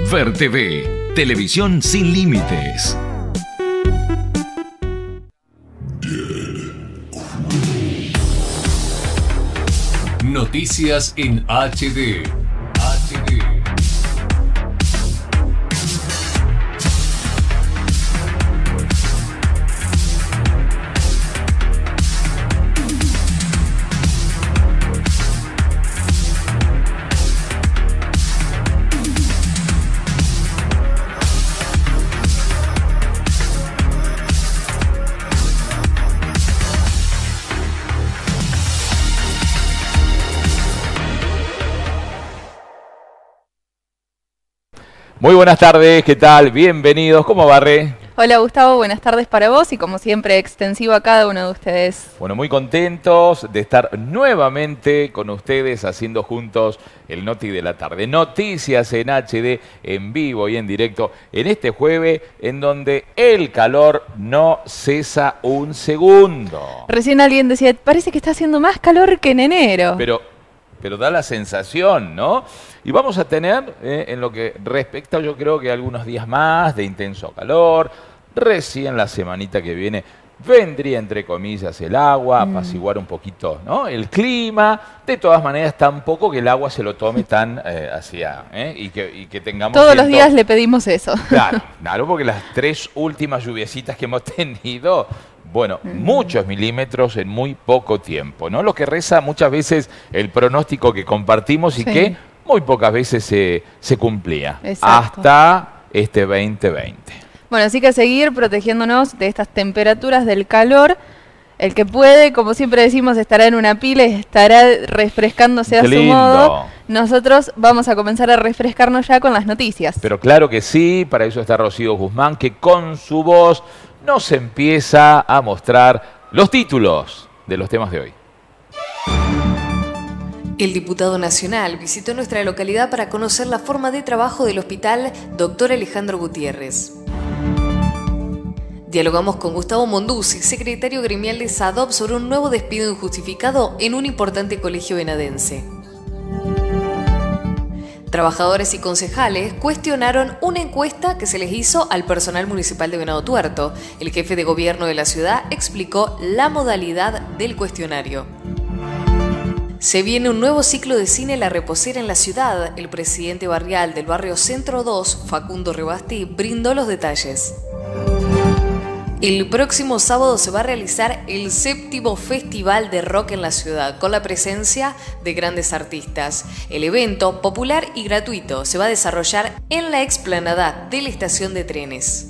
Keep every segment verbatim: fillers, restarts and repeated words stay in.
Ver T V, televisión sin límites. Noticias en H D. H D. Muy buenas tardes, ¿qué tal? Bienvenidos, ¿cómo va, Re? Hola Gustavo, buenas tardes para vos y como siempre extensivo a cada uno de ustedes. Bueno, muy contentos de estar nuevamente con ustedes haciendo juntos el Noti de la tarde. Noticias en H D, en vivo y en directo, en este jueves en donde el calor no cesa un segundo. Recién alguien decía, parece que está haciendo más calor que en enero. Pero, pero da la sensación, ¿no? Y vamos a tener, eh, en lo que respecta, yo creo que algunos días más de intenso calor. Recién la semanita que viene vendría, entre comillas, el agua, mm. apaciguar un poquito, ¿no?, el clima. De todas maneras, tampoco que el agua se lo tome tan eh, hacia, ¿eh? y, que, y que tengamos... Todos viento... los días le pedimos eso. Claro, claro, porque las tres últimas lluviecitas que hemos tenido... Bueno, mm. muchos milímetros en muy poco tiempo, ¿no? Lo que reza muchas veces el pronóstico que compartimos y sí. que muy pocas veces se, se cumplía. Exacto. Hasta este veinte veinte. Bueno, así que seguir protegiéndonos de estas temperaturas del calor. El que puede, como siempre decimos, estará en una pila y estará refrescándose a su modo. Nosotros vamos a comenzar a refrescarnos ya con las noticias. Pero claro que sí, para eso está Rocío Guzmán, que con su voz nos empieza a mostrar los títulos de los temas de hoy. El diputado nacional visitó nuestra localidad para conocer la forma de trabajo del hospital doctor Alejandro Gutiérrez. Dialogamos con Gustavo Monduzzi, secretario gremial de SADOP, sobre un nuevo despido injustificado en un importante colegio venadense. Trabajadores y concejales cuestionaron una encuesta que se les hizo al personal municipal de Venado Tuerto. El jefe de gobierno de la ciudad explicó la modalidad del cuestionario. Se viene un nuevo ciclo de cine La Reposera en la ciudad. El presidente barrial del barrio Centro dos, Facundo Rebasti, brindó los detalles. El próximo sábado se va a realizar el séptimo Festival de Rock en la ciudad, con la presencia de grandes artistas. El evento, popular y gratuito, se va a desarrollar en la explanada de la estación de trenes.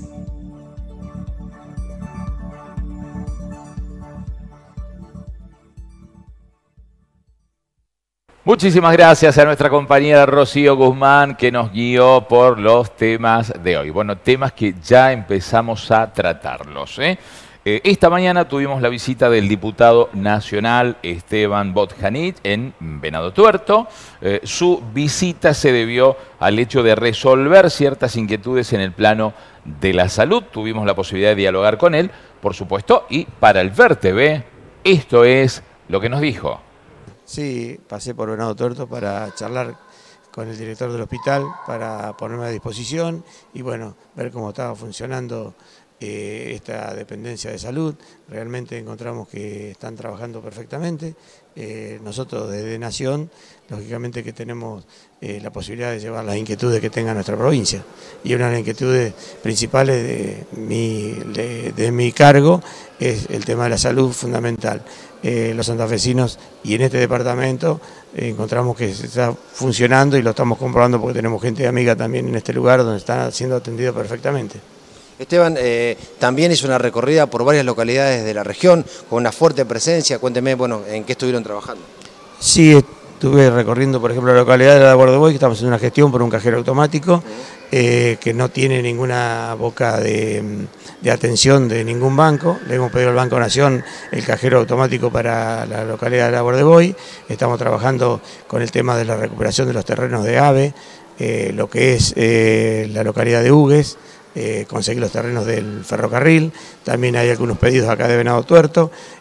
Muchísimas gracias a nuestra compañera Rocío Guzmán, que nos guió por los temas de hoy. Bueno, temas que ya empezamos a tratarlos, ¿eh? Eh, esta mañana tuvimos la visita del diputado nacional Esteban Botjanich en Venado Tuerto. Eh, su visita se debió al hecho de resolver ciertas inquietudes en el plano de la salud. Tuvimos la posibilidad de dialogar con él, por supuesto, y para el Ver T V, esto es lo que nos dijo. Sí, pasé por Venado Tuerto para charlar con el director del hospital, para ponerme a disposición y bueno, ver cómo estaba funcionando eh, esta dependencia de salud. Realmente encontramos que están trabajando perfectamente. Eh, nosotros desde Nación, lógicamente que tenemos eh, la posibilidad de llevar las inquietudes que tenga nuestra provincia. Y una de las inquietudes principales de mi, de, de mi cargo es el tema de la salud fundamental. Eh, los santafesinos y en este departamento eh, encontramos que se está funcionando y lo estamos comprobando porque tenemos gente amiga también en este lugar donde están siendo atendidos perfectamente. Esteban, eh, también hizo una recorrida por varias localidades de la región con una fuerte presencia. Cuénteme, bueno, ¿en qué estuvieron trabajando? Sí, estuve recorriendo, por ejemplo, la localidad de la Guardeboy, que estamos haciendo una gestión por un cajero automático eh, que no tiene ninguna boca de, de atención de ningún banco. Le hemos pedido al Banco Nación el cajero automático para la localidad de la Guardeboy. Estamos trabajando con el tema de la recuperación de los terrenos de AVE, eh, lo que es eh, la localidad de Hugues. Eh, conseguir los terrenos del ferrocarril, también hay algunos pedidos acá de Venado Tuerto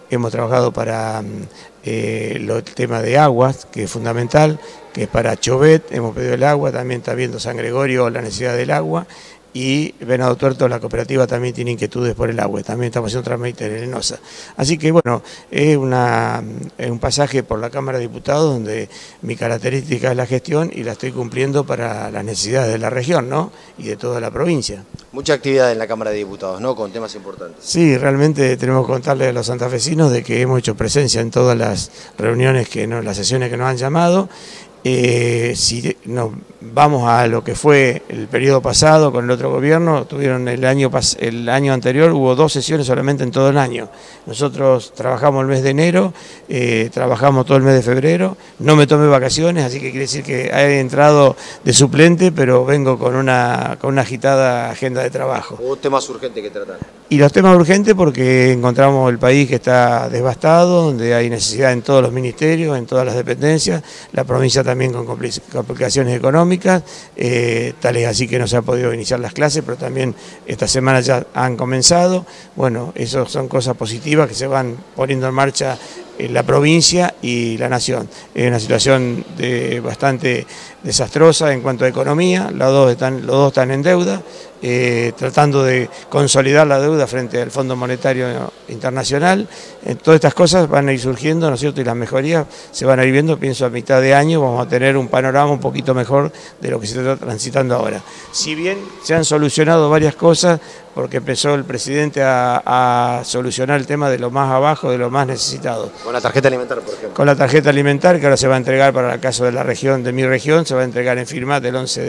hemos trabajado para eh, lo, el tema de aguas, que es fundamental, que es para Chauvet, hemos pedido el agua, también está viendo San Gregorio la necesidad del agua, y Venado Tuerto, la cooperativa, también tiene inquietudes por el agua, también estamos haciendo trámite en Arenosa. Así que bueno, es, una, es un pasaje por la Cámara de Diputados donde mi característica es la gestión y la estoy cumpliendo para las necesidades de la región, ¿no? Y de toda la provincia. Mucha actividad en la Cámara de Diputados, ¿no? Con temas importantes. Sí, realmente tenemos que contarle a los santafesinos de que hemos hecho presencia en todas las reuniones, que no, las sesiones que nos han llamado. Eh, si nos vamos a lo que fue el periodo pasado con el otro gobierno, tuvieron el año, el año anterior, hubo dos sesiones solamente en todo el año. Nosotros trabajamos el mes de enero, eh, trabajamos todo el mes de febrero, no me tomé vacaciones, así que quiere decir que he entrado de suplente, pero vengo con una, con una agitada agenda de trabajo. Hubo temas urgentes que tratar. Y los temas urgentes porque encontramos el país que está devastado, donde hay necesidad en todos los ministerios, en todas las dependencias, la provincia también con complicaciones económicas, eh, tal es así que no se ha podido iniciar las clases, pero también esta semana ya han comenzado. Bueno, eso son cosas positivas que se van poniendo en marcha en la provincia y la nación. Es una situación de, bastante desastrosa en cuanto a economía, los dos están, los dos están en deuda, eh, tratando de consolidar la deuda frente al Fondo Monetario Internacional. Eh, todas estas cosas van a ir surgiendo, ¿no es cierto? Y las mejorías se van a ir viendo, pienso a mitad de año vamos a tener un panorama un poquito mejor de lo que se está transitando ahora. Si bien se han solucionado varias cosas, porque empezó el presidente a, a solucionar el tema de lo más abajo, de lo más necesitado. Con la tarjeta alimentar, por ejemplo. Con la tarjeta alimentar, que ahora se va a entregar para el caso de la región, de mi región, se va a entregar en Firmat el once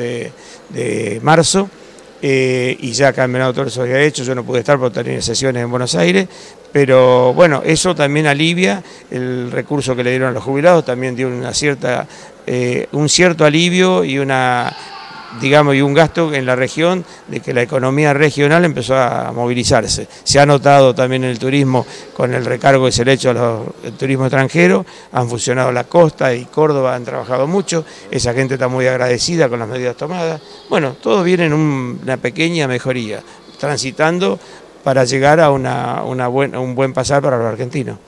de marzo, eh, y ya acá en Venado Tuerto se había hecho, yo no pude estar por tener sesiones en Buenos Aires, pero bueno, eso también alivia el recurso que le dieron a los jubilados, también dio una cierta, eh, un cierto alivio y una... digamos, y un gasto en la región de que la economía regional empezó a movilizarse. Se ha notado también en el turismo con el recargo que se le ha hecho al turismo extranjero, han funcionado la costa y Córdoba, han trabajado mucho, esa gente está muy agradecida con las medidas tomadas. Bueno, todo viene en un, una pequeña mejoría, transitando para llegar a una, una buen, un buen pasar para los argentinos.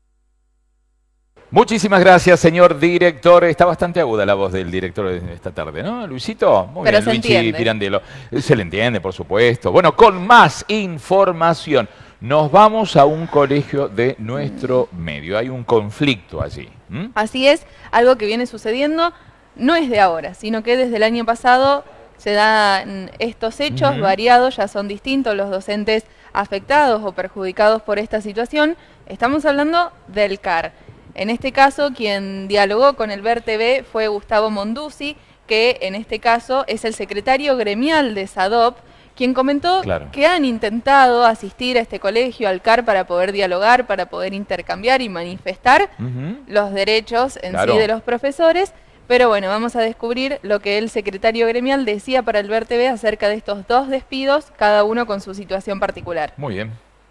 Muchísimas gracias, señor director. Está bastante aguda la voz del director de esta tarde, ¿no, Luisito? Muy Pero bien, se Luigi entiende. Pirandello. Se le entiende, por supuesto. Bueno, con más información, nos vamos a un colegio de nuestro medio. Hay un conflicto allí. ¿Mm? Así es, algo que viene sucediendo no es de ahora, sino que desde el año pasado se dan estos hechos uh-huh. variados, ya son distintos los docentes afectados o perjudicados por esta situación. Estamos hablando del C A R. En este caso, quien dialogó con el Ver T V fue Gustavo Monduzzi, que en este caso es el secretario gremial de SADOP, quien comentó claro. que han intentado asistir a este colegio, al C A R, para poder dialogar, para poder intercambiar y manifestar uh-huh. los derechos en claro. sí de los profesores. Pero bueno, vamos a descubrir lo que el secretario gremial decía para el Ver T V acerca de estos dos despidos, cada uno con su situación particular. Muy bien.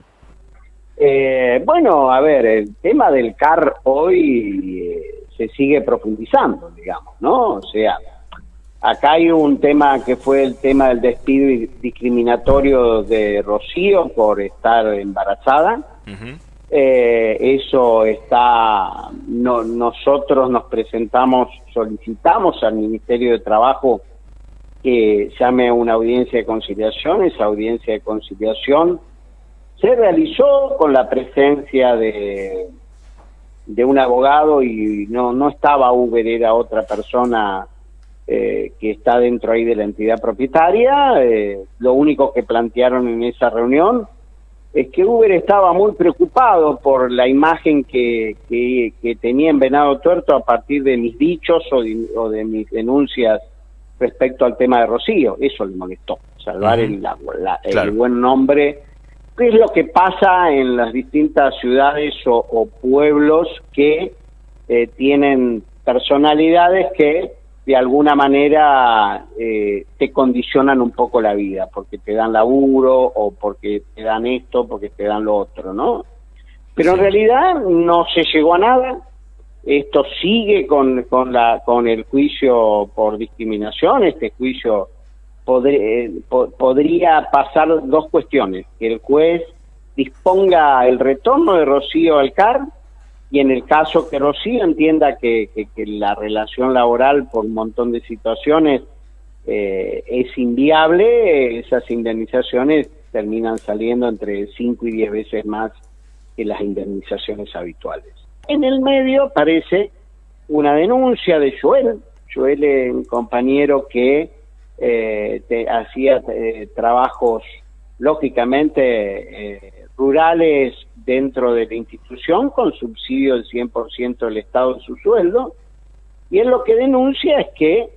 Eh, bueno, a ver, el tema del C A R hoy eh, se sigue profundizando, digamos, ¿no? O sea, acá hay un tema que fue el tema del despido discriminatorio de Rocío por estar embarazada. Uh-huh. eh, eso está, no, nosotros nos presentamos, solicitamos al Ministerio de Trabajo que llame a una audiencia de conciliación. Esa audiencia de conciliación se realizó con la presencia de, de un abogado y no, no estaba Uber, era otra persona eh, que está dentro ahí de la entidad propietaria. Eh, lo único que plantearon en esa reunión es que Uber estaba muy preocupado por la imagen que, que, que tenía en Venado Tuerto a partir de mis dichos o de, o de mis denuncias respecto al tema de Rocío. Eso le molestó, salvar uh-huh. el, la, la, claro. el buen nombre. ¿Qué es lo que pasa en las distintas ciudades o, o pueblos que eh, tienen personalidades que de alguna manera eh, te condicionan un poco la vida, porque te dan laburo o porque te dan esto, porque te dan lo otro, ¿no? Pero sí. en realidad no se llegó a nada. Esto sigue con, con, la, con el juicio por discriminación. Este juicio Podría, podría pasar dos cuestiones, que el juez disponga el retorno de Rocío al C A R, y en el caso que Rocío entienda que, que, que la relación laboral por un montón de situaciones eh, es inviable, esas indemnizaciones terminan saliendo entre cinco y diez veces más que las indemnizaciones habituales. En el medio aparece una denuncia de Joel. Joel es un compañero que eh, te, hacía eh, trabajos, lógicamente, eh, rurales dentro de la institución con subsidio del cien por ciento del Estado de su sueldo, y él lo que denuncia es que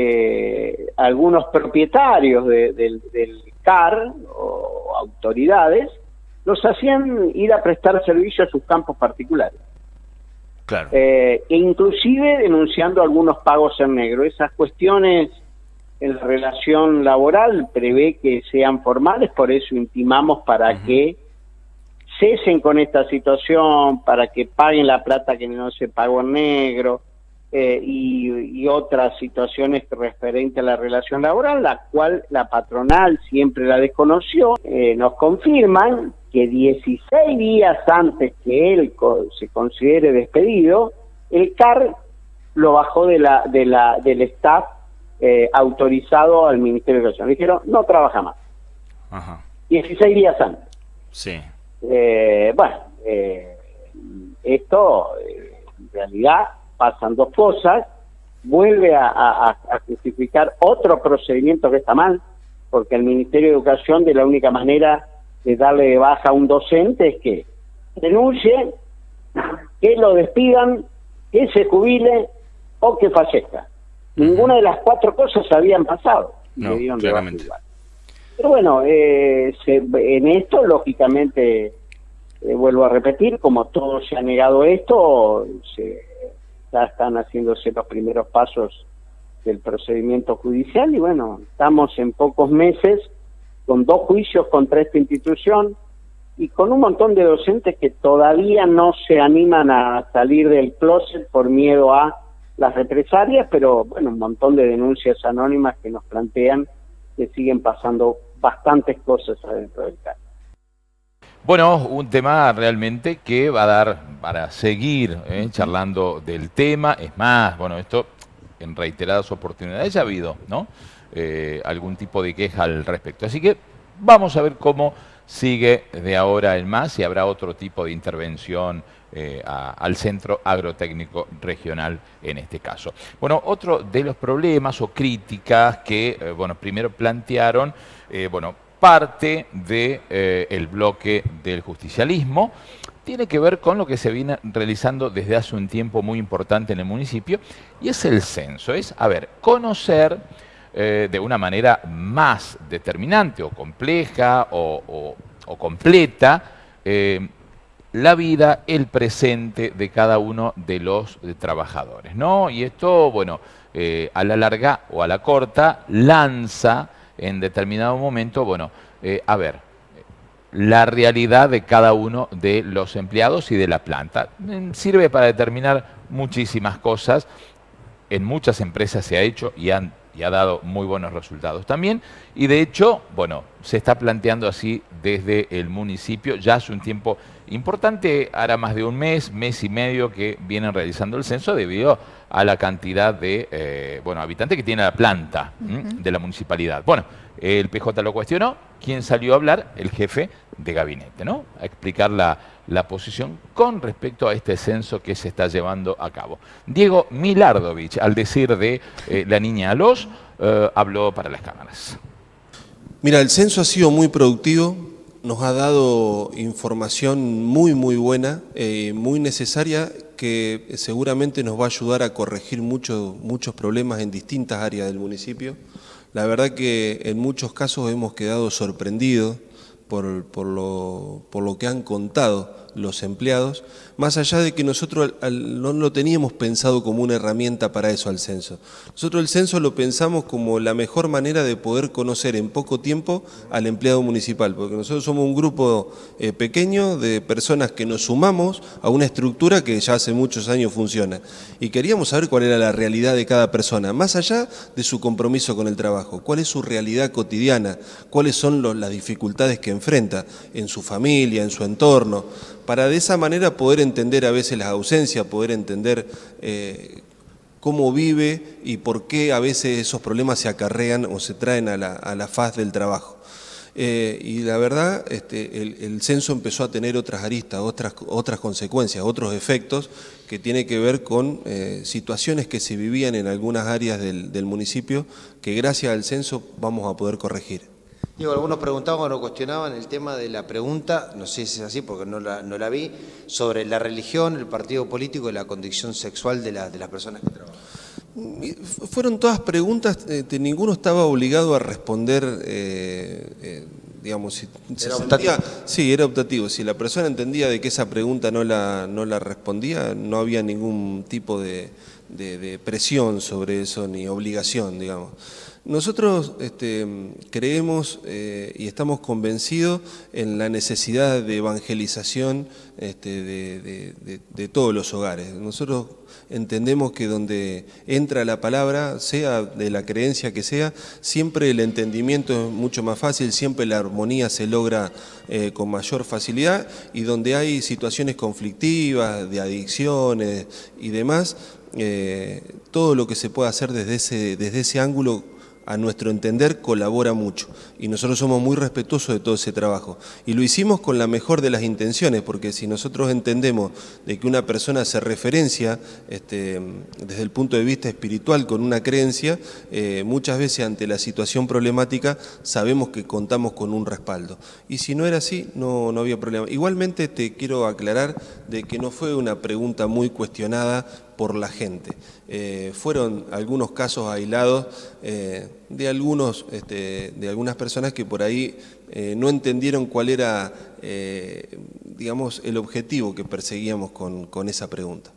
eh, algunos propietarios de, de, del C A R o autoridades los hacían ir a prestar servicio a sus campos particulares. Claro. Eh, e inclusive denunciando algunos pagos en negro. Esas cuestiones en la relación laboral prevé que sean formales, por eso intimamos para uh-huh. que cesen con esta situación, para que paguen la plata que no se pagó en negro, eh, y, y otras situaciones referentes a la relación laboral, la cual la patronal siempre la desconoció. Eh, nos confirman que dieciséis días antes que él co- se considere despedido, el C A R lo bajó de la, de la, del staff eh, autorizado al Ministerio de Educación. Le dijeron, no trabaja más. Ajá. dieciséis días antes. Sí. Eh, bueno, eh, esto eh, en realidad pasan dos cosas. Vuelve a, a, a justificar otro procedimiento que está mal, porque el Ministerio de Educación, de la única manera de darle de baja a un docente es que denuncie, que lo despidan, que se jubile o que fallezca. Uh-huh. Ninguna de las cuatro cosas habían pasado. No, claramente. Pero bueno, eh, se, en esto, lógicamente, eh, vuelvo a repetir, como todo se ha negado esto, se, ya están haciéndose los primeros pasos del procedimiento judicial y bueno, estamos en pocos meses con dos juicios contra esta institución y con un montón de docentes que todavía no se animan a salir del closet por miedo a las represalias, pero bueno, un montón de denuncias anónimas que nos plantean que siguen pasando bastantes cosas adentro del C A R. Bueno, un tema realmente que va a dar para seguir eh, charlando del tema. Es más, bueno, esto en reiteradas oportunidades ya ha habido, ¿no? Eh, algún tipo de queja al respecto. Así que vamos a ver cómo sigue de ahora en más, si habrá otro tipo de intervención eh, a, al Centro Agrotécnico Regional en este caso. Bueno, otro de los problemas o críticas que, eh, bueno, primero plantearon, eh, bueno, parte del de, eh, bloque del justicialismo, tiene que ver con lo que se viene realizando desde hace un tiempo muy importante en el municipio, y es el censo. Es, a ver, conocer eh, de una manera más determinante o compleja o, o, o completa eh, la vida, el presente de cada uno de los de trabajadores, ¿no? Y esto, bueno, eh, a la larga o a la corta, lanza en determinado momento, bueno, eh, a ver, la realidad de cada uno de los empleados y de la planta. Sirve para determinar muchísimas cosas. En muchas empresas se ha hecho y, han, y ha dado muy buenos resultados también. Y de hecho, bueno, se está planteando así desde el municipio ya hace un tiempo importante, hará más de un mes, mes y medio que vienen realizando el censo debido a la cantidad de eh, bueno, habitantes que tiene la planta uh-huh. de la municipalidad. Bueno, el P J lo cuestionó. ¿Quién salió a hablar? El jefe de gabinete, ¿no? A explicar la, la posición con respecto a este censo que se está llevando a cabo. Diego Milardovich, al decir de eh, la niña Alós, eh, habló para las cámaras. Mira, el censo ha sido muy productivo, nos ha dado información muy muy buena, eh, muy necesaria, que seguramente nos va a ayudar a corregir mucho, muchos problemas en distintas áreas del municipio. La verdad que en muchos casos hemos quedado sorprendidos por, por, lo, por lo que han contado los empleados, más allá de que nosotros al, al, no lo teníamos pensado como una herramienta para eso al censo. Nosotros el censo lo pensamos como la mejor manera de poder conocer en poco tiempo al empleado municipal, porque nosotros somos un grupo eh, pequeño de personas que nos sumamos a una estructura que ya hace muchos años funciona, y queríamos saber cuál era la realidad de cada persona, más allá de su compromiso con el trabajo, cuál es su realidad cotidiana, cuáles son los, las dificultades que enfrenta en su familia, en su entorno, para de esa manera poder entender a veces las ausencias, poder entender eh, cómo vive y por qué a veces esos problemas se acarrean o se traen a la, a la faz del trabajo. Eh, y la verdad, este, el, el censo empezó a tener otras aristas, otras, otras consecuencias, otros efectos que tiene que ver con eh, situaciones que se vivían en algunas áreas del, del municipio que gracias al censo vamos a poder corregir. Diego, algunos preguntaban o cuestionaban el tema de la pregunta, no sé si es así porque no la, no la vi, sobre la religión, el partido político y la condición sexual de, la, de las personas que trabajan. Fueron todas preguntas, eh, ninguno estaba obligado a responder, eh, eh, digamos, si se ¿Era sentía, optativo? Sí, era optativo. Si la persona entendía de que esa pregunta no la, no la respondía, no había ningún tipo de, de, de presión sobre eso ni obligación, digamos. Nosotros este, creemos eh, y estamos convencidos en la necesidad de evangelización este, de, de, de, de todos los hogares. Nosotros entendemos que donde entra la palabra, sea de la creencia que sea, siempre el entendimiento es mucho más fácil, siempre la armonía se logra eh, con mayor facilidad, y donde hay situaciones conflictivas, de adicciones y demás, eh, todo lo que se pueda hacer desde ese, desde ese ángulo, a nuestro entender, colabora mucho, y nosotros somos muy respetuosos de todo ese trabajo, y lo hicimos con la mejor de las intenciones, porque si nosotros entendemos de que una persona se referencia este, desde el punto de vista espiritual con una creencia, eh, muchas veces ante la situación problemática sabemos que contamos con un respaldo, y si no era así no, no había problema. Igualmente te quiero aclarar de que no fue una pregunta muy cuestionada por la gente. Eh, fueron algunos casos aislados eh, de, algunos, este, de algunas personas que por ahí eh, no entendieron cuál era, eh, digamos, el objetivo que perseguíamos con, con esa pregunta.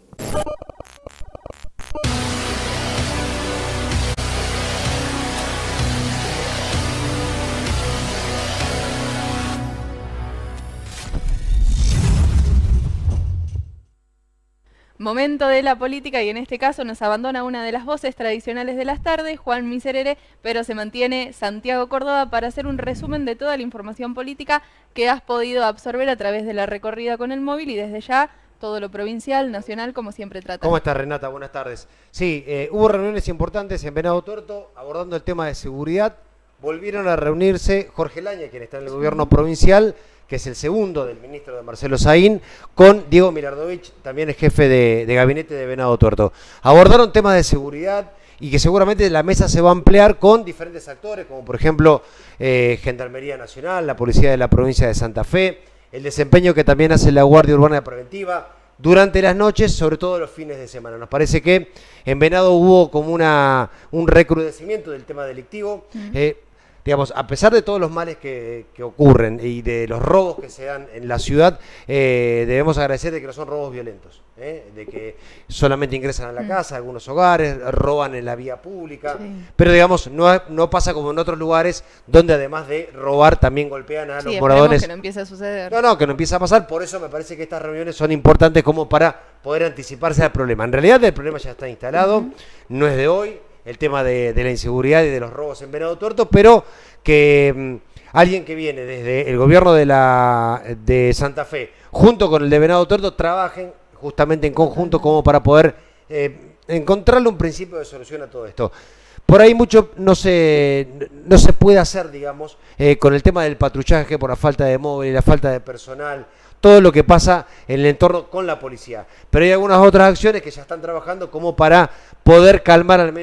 Momento de la política, y en este caso nos abandona una de las voces tradicionales de las tardes, Juan Miserere, pero se mantiene Santiago Córdoba para hacer un resumen de toda la información política que has podido absorber a través de la recorrida con el móvil, y desde ya todo lo provincial, nacional, como siempre trata. ¿Cómo estás, Renata? Buenas tardes. Sí, eh, hubo reuniones importantes en Venado Tuerto abordando el tema de seguridad. Volvieron a reunirse Jorge Laña, quien está en el gobierno provincial, que es el segundo del ministro de Marcelo Saín, con Diego Milardovich, también es jefe de, de gabinete de Venado Tuerto. Abordaron temas de seguridad y que seguramente la mesa se va a ampliar con diferentes actores, como por ejemplo eh, Gendarmería Nacional, la Policía de la Provincia de Santa Fe, el desempeño que también hace la Guardia Urbana Preventiva durante las noches, sobre todo los fines de semana. Nos parece que en Venado hubo como una, un recrudecimiento del tema delictivo. Uh-huh. eh, Digamos, a pesar de todos los males que, que ocurren y de los robos que se dan en la ciudad, eh, debemos agradecer de que no son robos violentos, ¿eh? De que solamente ingresan a la casa, algunos hogares, roban en la vía pública, sí. Pero digamos, no, no pasa como en otros lugares donde además de robar también golpean a sí, los moradores. Que no empiece a suceder. No, no, que no empieza a pasar, por eso me parece que estas reuniones son importantes como para poder anticiparse al problema. En realidad el problema ya está instalado, uh-huh. No es de hoy. El tema de, de la inseguridad y de los robos en Venado Tuerto, pero que mmm, alguien que viene desde el gobierno de, la, de Santa Fe, junto con el de Venado Tuerto, trabajen justamente en conjunto como para poder eh, encontrarle un principio de solución a todo esto. Por ahí mucho no se, no se puede hacer, digamos, eh, con el tema del patrullaje por la falta de móvil y la falta de personal, todo lo que pasa en el entorno con la policía. Pero hay algunas otras acciones que ya están trabajando como para poder calmar al menos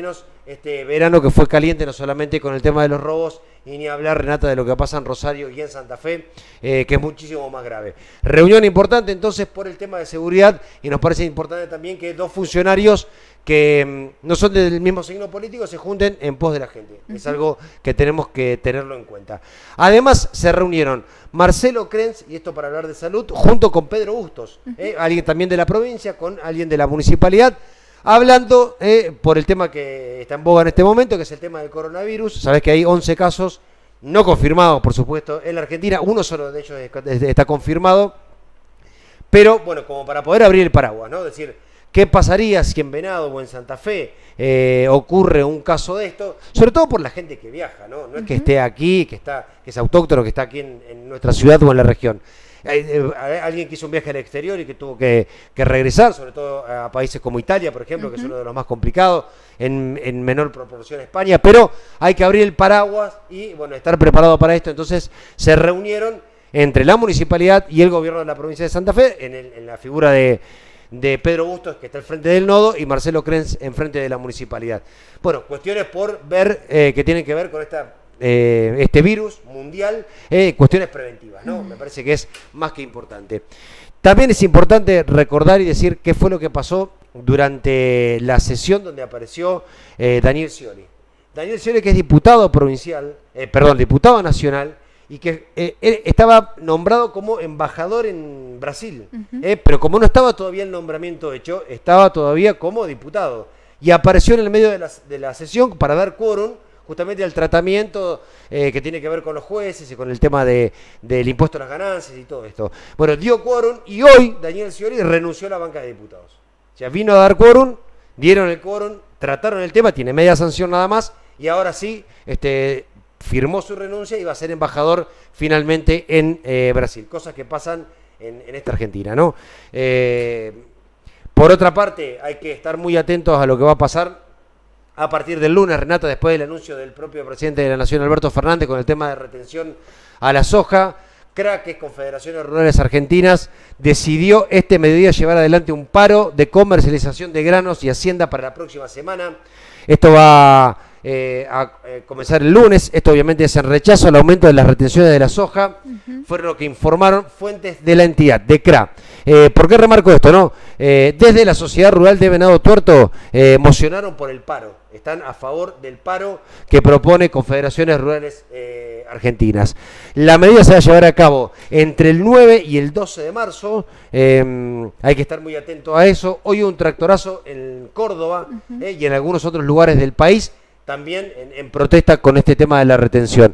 este verano que fue caliente, no solamente con el tema de los robos, y ni hablar, Renata, de lo que pasa en Rosario y en Santa Fe, eh, que es muchísimo más grave. Reunión importante entonces por el tema de seguridad, y nos parece importante también que dos funcionarios que mmm, no son del mismo signo político se junten en pos de la gente. Uh-huh. Es algo que tenemos que tenerlo en cuenta. Además, se reunieron Marcelo Krenz, y esto para hablar de salud, junto con Pedro Bustos, uh-huh. eh, alguien también de la provincia, con alguien de la municipalidad, hablando eh, por el tema que está en boga en este momento, que es el tema del coronavirus. Sabés que hay once casos no confirmados, por supuesto, en la Argentina. Uno solo de ellos está confirmado. Pero, bueno, como para poder abrir el paraguas, ¿no? Es decir, ¿qué pasaría si en Venado o en Santa Fe eh, ocurre un caso de esto? Sobre todo por la gente que viaja, ¿no? No es que esté aquí, que, está, que es autóctono, que está aquí en, en nuestra ciudad o en la región. Alguien que hizo un viaje al exterior y que tuvo que, que regresar, sobre todo a países como Italia, por ejemplo, uh-huh. que es uno de los más complicados, en, en menor proporción España, pero hay que abrir el paraguas y bueno, estar preparado para esto. Entonces se reunieron entre la municipalidad y el gobierno de la provincia de Santa Fe, en, el, en la figura de, de Pedro Bustos, que está al frente del nodo, y Marcelo Krenz en frente de la municipalidad. Bueno, cuestiones por ver eh, que tienen que ver con esta Eh, este virus mundial, eh, cuestiones preventivas, ¿no? Me parece que es más que importante. También es importante recordar y decir qué fue lo que pasó durante la sesión donde apareció eh, Daniel Scioli. Daniel Scioli, que es diputado provincial, eh, perdón, diputado nacional, y que eh, él estaba nombrado como embajador en Brasil, uh-huh. eh, pero como no estaba todavía el nombramiento hecho, estaba todavía como diputado, y apareció en el medio de la, de la sesión para dar quórum justamente al tratamiento eh, que tiene que ver con los jueces y con el tema de, del impuesto a las ganancias y todo esto. Bueno, dio quórum y hoy Daniel Scioli renunció a la banca de diputados. O sea, vino a dar quórum, dieron el quórum, trataron el tema, tiene media sanción nada más, y ahora sí este, firmó su renuncia y va a ser embajador finalmente en eh, Brasil. Cosas que pasan en, en esta Argentina, ¿no? Eh, por otra parte, hay que estar muy atentos a lo que va a pasar a partir del lunes, Renata, después del anuncio del propio presidente de la Nación, Alberto Fernández, con el tema de retención a la soja. C R A, que es Confederaciones Rurales Argentinas, decidió este mediodía llevar adelante un paro de comercialización de granos y hacienda para la próxima semana. Esto va eh, a eh, comenzar el lunes. Esto obviamente es en rechazo al aumento de las retenciones de la soja. Uh-huh. Fue lo que informaron fuentes de la entidad, de C R A. Eh, ¿Por qué remarco esto? No, eh, desde la Sociedad Rural de Venado Tuerto eh, mocionaron por el paro. Están a favor del paro que propone Confederaciones Rurales eh, Argentinas. La medida se va a llevar a cabo entre el nueve y el doce de marzo. Eh, hay que estar muy atento a eso. Hoy hubo un tractorazo en Córdoba uh-huh. eh, y en algunos otros lugares del país, también en, en protesta con este tema de la retención.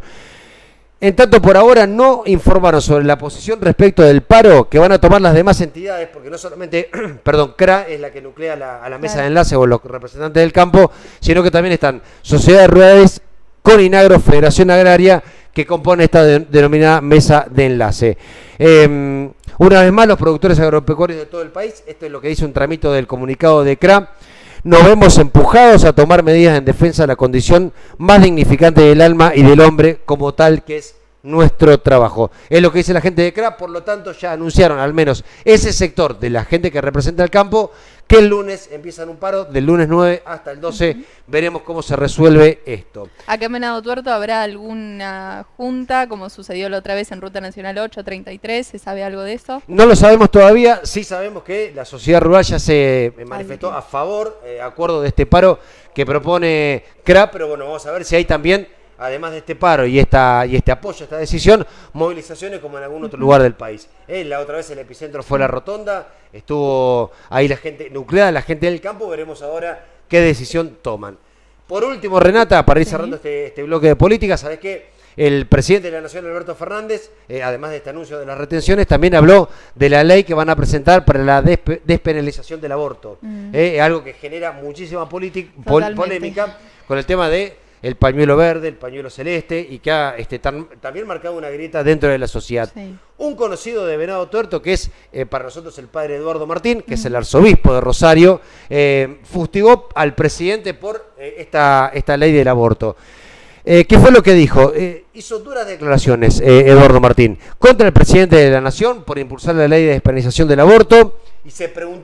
En tanto, por ahora no informaron sobre la posición respecto del paro que van a tomar las demás entidades, porque no solamente, perdón, C R A es la que nuclea la, a la mesa claro. de enlace o los representantes del campo, sino que también están sociedades rurales, Coninagro, Federación Agraria, que compone esta de, denominada mesa de enlace. Eh, una vez más, los productores agropecuarios de todo el país, esto es lo que dice un tramito del comunicado de C R A, nos vemos empujados a tomar medidas en defensa de la condición más dignificante del alma y del hombre como tal, que es nuestro trabajo. Es lo que dice la gente de C R A, por lo tanto ya anunciaron al menos ese sector de la gente que representa el campo, que el lunes empiezan un paro, del lunes nueve hasta el doce, uh-huh. veremos cómo se resuelve esto. Acá en Venado Tuerto habrá alguna junta, como sucedió la otra vez en Ruta Nacional ocho treinta y tres, ¿se sabe algo de eso? No lo sabemos todavía, sí sabemos que la sociedad rural ya se manifestó a favor, eh, acuerdo de este paro que propone C R A, pero bueno, vamos a ver si hay también, además de este paro y esta y este apoyo a esta decisión, movilizaciones como en algún otro lugar del país. Eh, la otra vez el epicentro fue la Rotonda, estuvo ahí la gente nucleada, la gente del campo, veremos ahora qué decisión toman. Por último, Renata, para ir cerrando este, este bloque de política, ¿sabés qué? El presidente de la Nación, Alberto Fernández, eh, además de este anuncio de las retenciones, también habló de la ley que van a presentar para la despe despenalización del aborto. Mm. Eh, algo que genera muchísima pol polémica con el tema de el pañuelo verde, el pañuelo celeste, y que ha este, tan, también marcado una grieta dentro de la sociedad. Sí. Un conocido de Venado Tuerto, que es eh, para nosotros el padre Eduardo Martín, que uh-huh. es el arzobispo de Rosario, eh, fustigó al presidente por eh, esta, esta ley del aborto. Eh, ¿Qué fue lo que dijo? Eh, hizo duras declaraciones eh, Eduardo Martín contra el presidente de la Nación por impulsar la ley de despenalización del aborto, y se preguntó,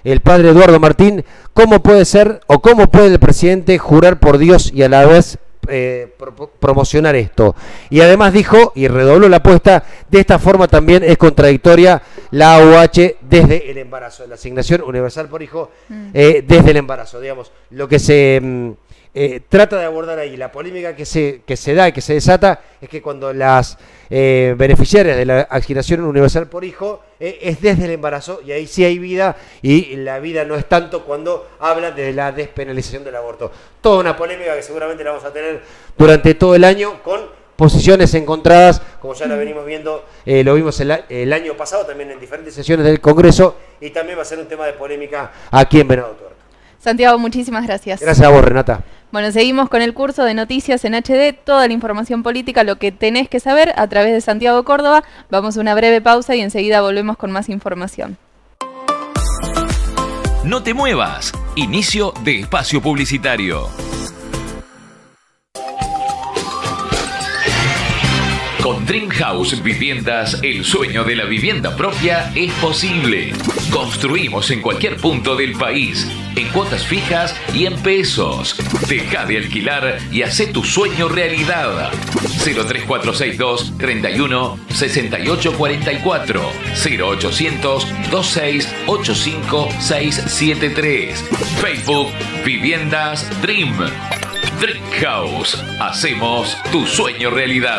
el padre Eduardo Martín, ¿cómo puede ser o cómo puede el presidente jurar por Dios y a la vez eh, pro promocionar esto? Y además dijo, y redobló la apuesta, de esta forma también es contradictoria la A U H desde el embarazo, la asignación universal por hijo mm. eh, desde el embarazo, digamos, lo que se... Mm, Eh, trata de abordar ahí. La polémica que se, que se da y que se desata es que cuando las eh, beneficiarias de la asignación universal por hijo eh, es desde el embarazo, y ahí sí hay vida, y la vida no es tanto cuando hablan de la despenalización del aborto. Toda una polémica que seguramente la vamos a tener durante todo el año con posiciones encontradas, como ya la venimos viendo, eh, lo vimos el, el año pasado también en diferentes sesiones del Congreso, y también va a ser un tema de polémica aquí en Venado Tuerto. Santiago, muchísimas gracias. Gracias a vos, Renata. Bueno, seguimos con el curso de noticias en H D, toda la información política, lo que tenés que saber a través de Santiago Córdoba. Vamos a una breve pausa y enseguida volvemos con más información. No te muevas. Inicio de espacio publicitario. Con Dream House Viviendas, el sueño de la vivienda propia es posible. Construimos en cualquier punto del país, en cuotas fijas y en pesos. Deja de alquilar y haz tu sueño realidad. cero tres cuatro seis dos, treinta y uno, sesenta y ocho cuarenta y cuatro, cero ochocientos, veintiséis, ochenta y cinco, seiscientos setenta y tres. Facebook Viviendas Dream. Dream House. Hacemos tu sueño realidad.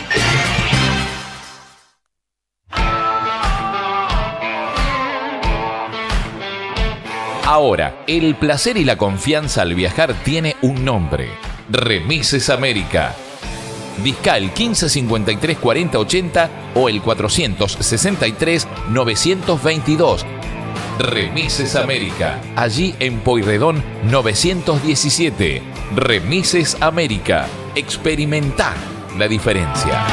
Ahora, el placer y la confianza al viajar tiene un nombre. Remises América. Disca el quince cincuenta y tres cuarenta ochenta o el cuatrocientos sesenta y tres novecientos veintidós. Remises América. Allí en Pueyrredón novecientos diecisiete. Remises América. Experimenta la diferencia.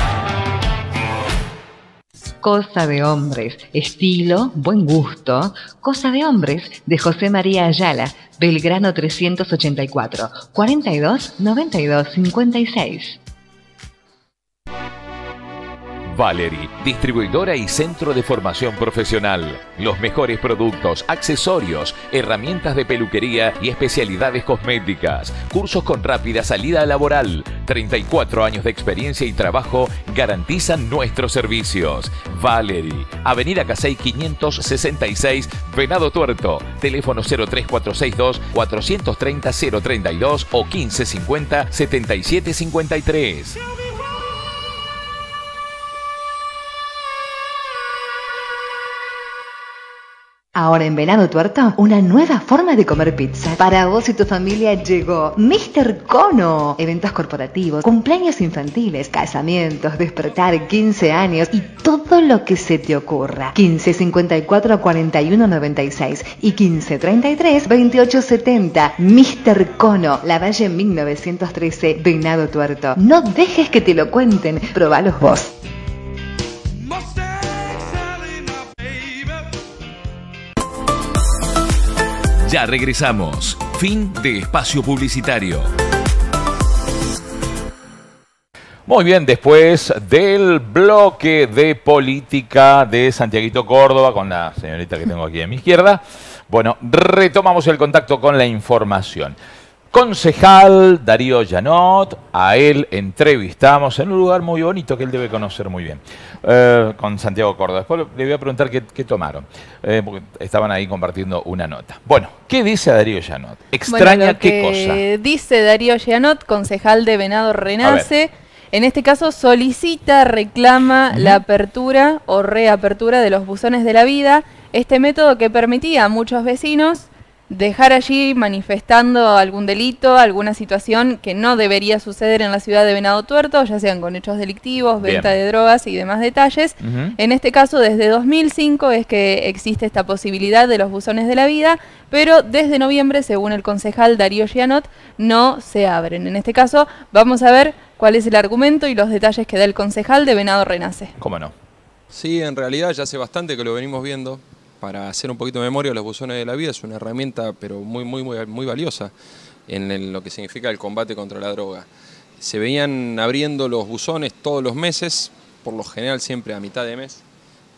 Cosa de hombres, estilo, buen gusto. Cosa de hombres, de José María Ayala, Belgrano trescientos ochenta y cuatro, cuarenta y dos, noventa y dos, cincuenta y seis. Valery, distribuidora y centro de formación profesional. Los mejores productos, accesorios, herramientas de peluquería y especialidades cosméticas. Cursos con rápida salida laboral. treinta y cuatro años de experiencia y trabajo garantizan nuestros servicios. Valery, Avenida Casey quinientos sesenta y seis, Venado Tuerto. Teléfono cero tres cuatro seis dos, cuatro tres cero, cero treinta y dos o quince cincuenta, setenta y siete cincuenta y tres. Ahora en Venado Tuerto, una nueva forma de comer pizza. Para vos y tu familia llegó míster Cono. Eventos corporativos, cumpleaños infantiles, casamientos, despertar, quince años y todo lo que se te ocurra. quince cincuenta y cuatro, cuarenta y uno, noventa y seis y quince treinta y tres, veintiocho setenta. míster Cono, La Valle mil novecientos trece, Venado Tuerto. No dejes que te lo cuenten, probalos vos. Ya regresamos. Fin de espacio publicitario. Muy bien, después del bloque de política de Santiaguito Córdoba, con la señorita que tengo aquí a mi izquierda, bueno, retomamos el contacto con la información. Concejal Darío Janot, a él entrevistamos en un lugar muy bonito que él debe conocer muy bien, eh, con Santiago Córdoba. Después le voy a preguntar qué, qué tomaron, eh, porque estaban ahí compartiendo una nota. Bueno, ¿qué dice Darío Janot? ¿Extraña bueno, qué cosa? Dice Darío Janot, concejal de Venado Renace, en este caso solicita, reclama uh-huh. la apertura o reapertura de los buzones de la vida, este método que permitía a muchos vecinos dejar allí manifestando algún delito, alguna situación que no debería suceder en la ciudad de Venado Tuerto, ya sean con hechos delictivos, venta Bien. de drogas y demás detalles. Uh-huh. En este caso, desde dos mil cinco es que existe esta posibilidad de los buzones de la vida, pero desde noviembre, según el concejal Darío Janot, no se abren. En este caso, vamos a ver cuál es el argumento y los detalles que da el concejal de Venado Renace. ¿Cómo no? Sí, en realidad ya hace bastante que lo venimos viendo. Para hacer un poquito de memoria, los buzones de la vida es una herramienta pero muy, muy, muy, muy valiosa en el, lo que significa el combate contra la droga. Se venían abriendo los buzones todos los meses, por lo general siempre a mitad de mes,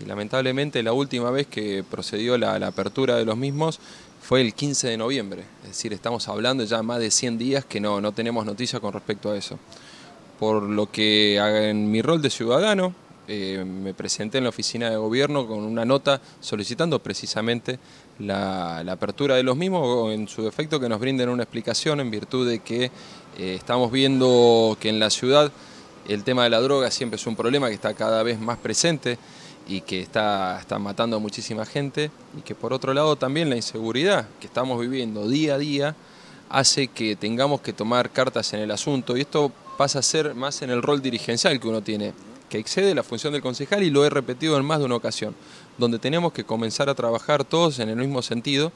y lamentablemente la última vez que procedió la, la apertura de los mismos fue el quince de noviembre, es decir, estamos hablando ya más de cien días que no, no tenemos noticia con respecto a eso. Por lo que en mi rol de ciudadano eh, me presenté en la oficina de gobierno con una nota solicitando precisamente la, la apertura de los mismos, o en su defecto que nos brinden una explicación en virtud de que eh, estamos viendo que en la ciudad el tema de la droga siempre es un problema que está cada vez más presente y que está, está matando a muchísima gente, y que por otro lado también la inseguridad que estamos viviendo día a día hace que tengamos que tomar cartas en el asunto, y esto pasa a ser más en el rol dirigencial que uno tiene, que excede la función del concejal, y lo he repetido en más de una ocasión, donde tenemos que comenzar a trabajar todos en el mismo sentido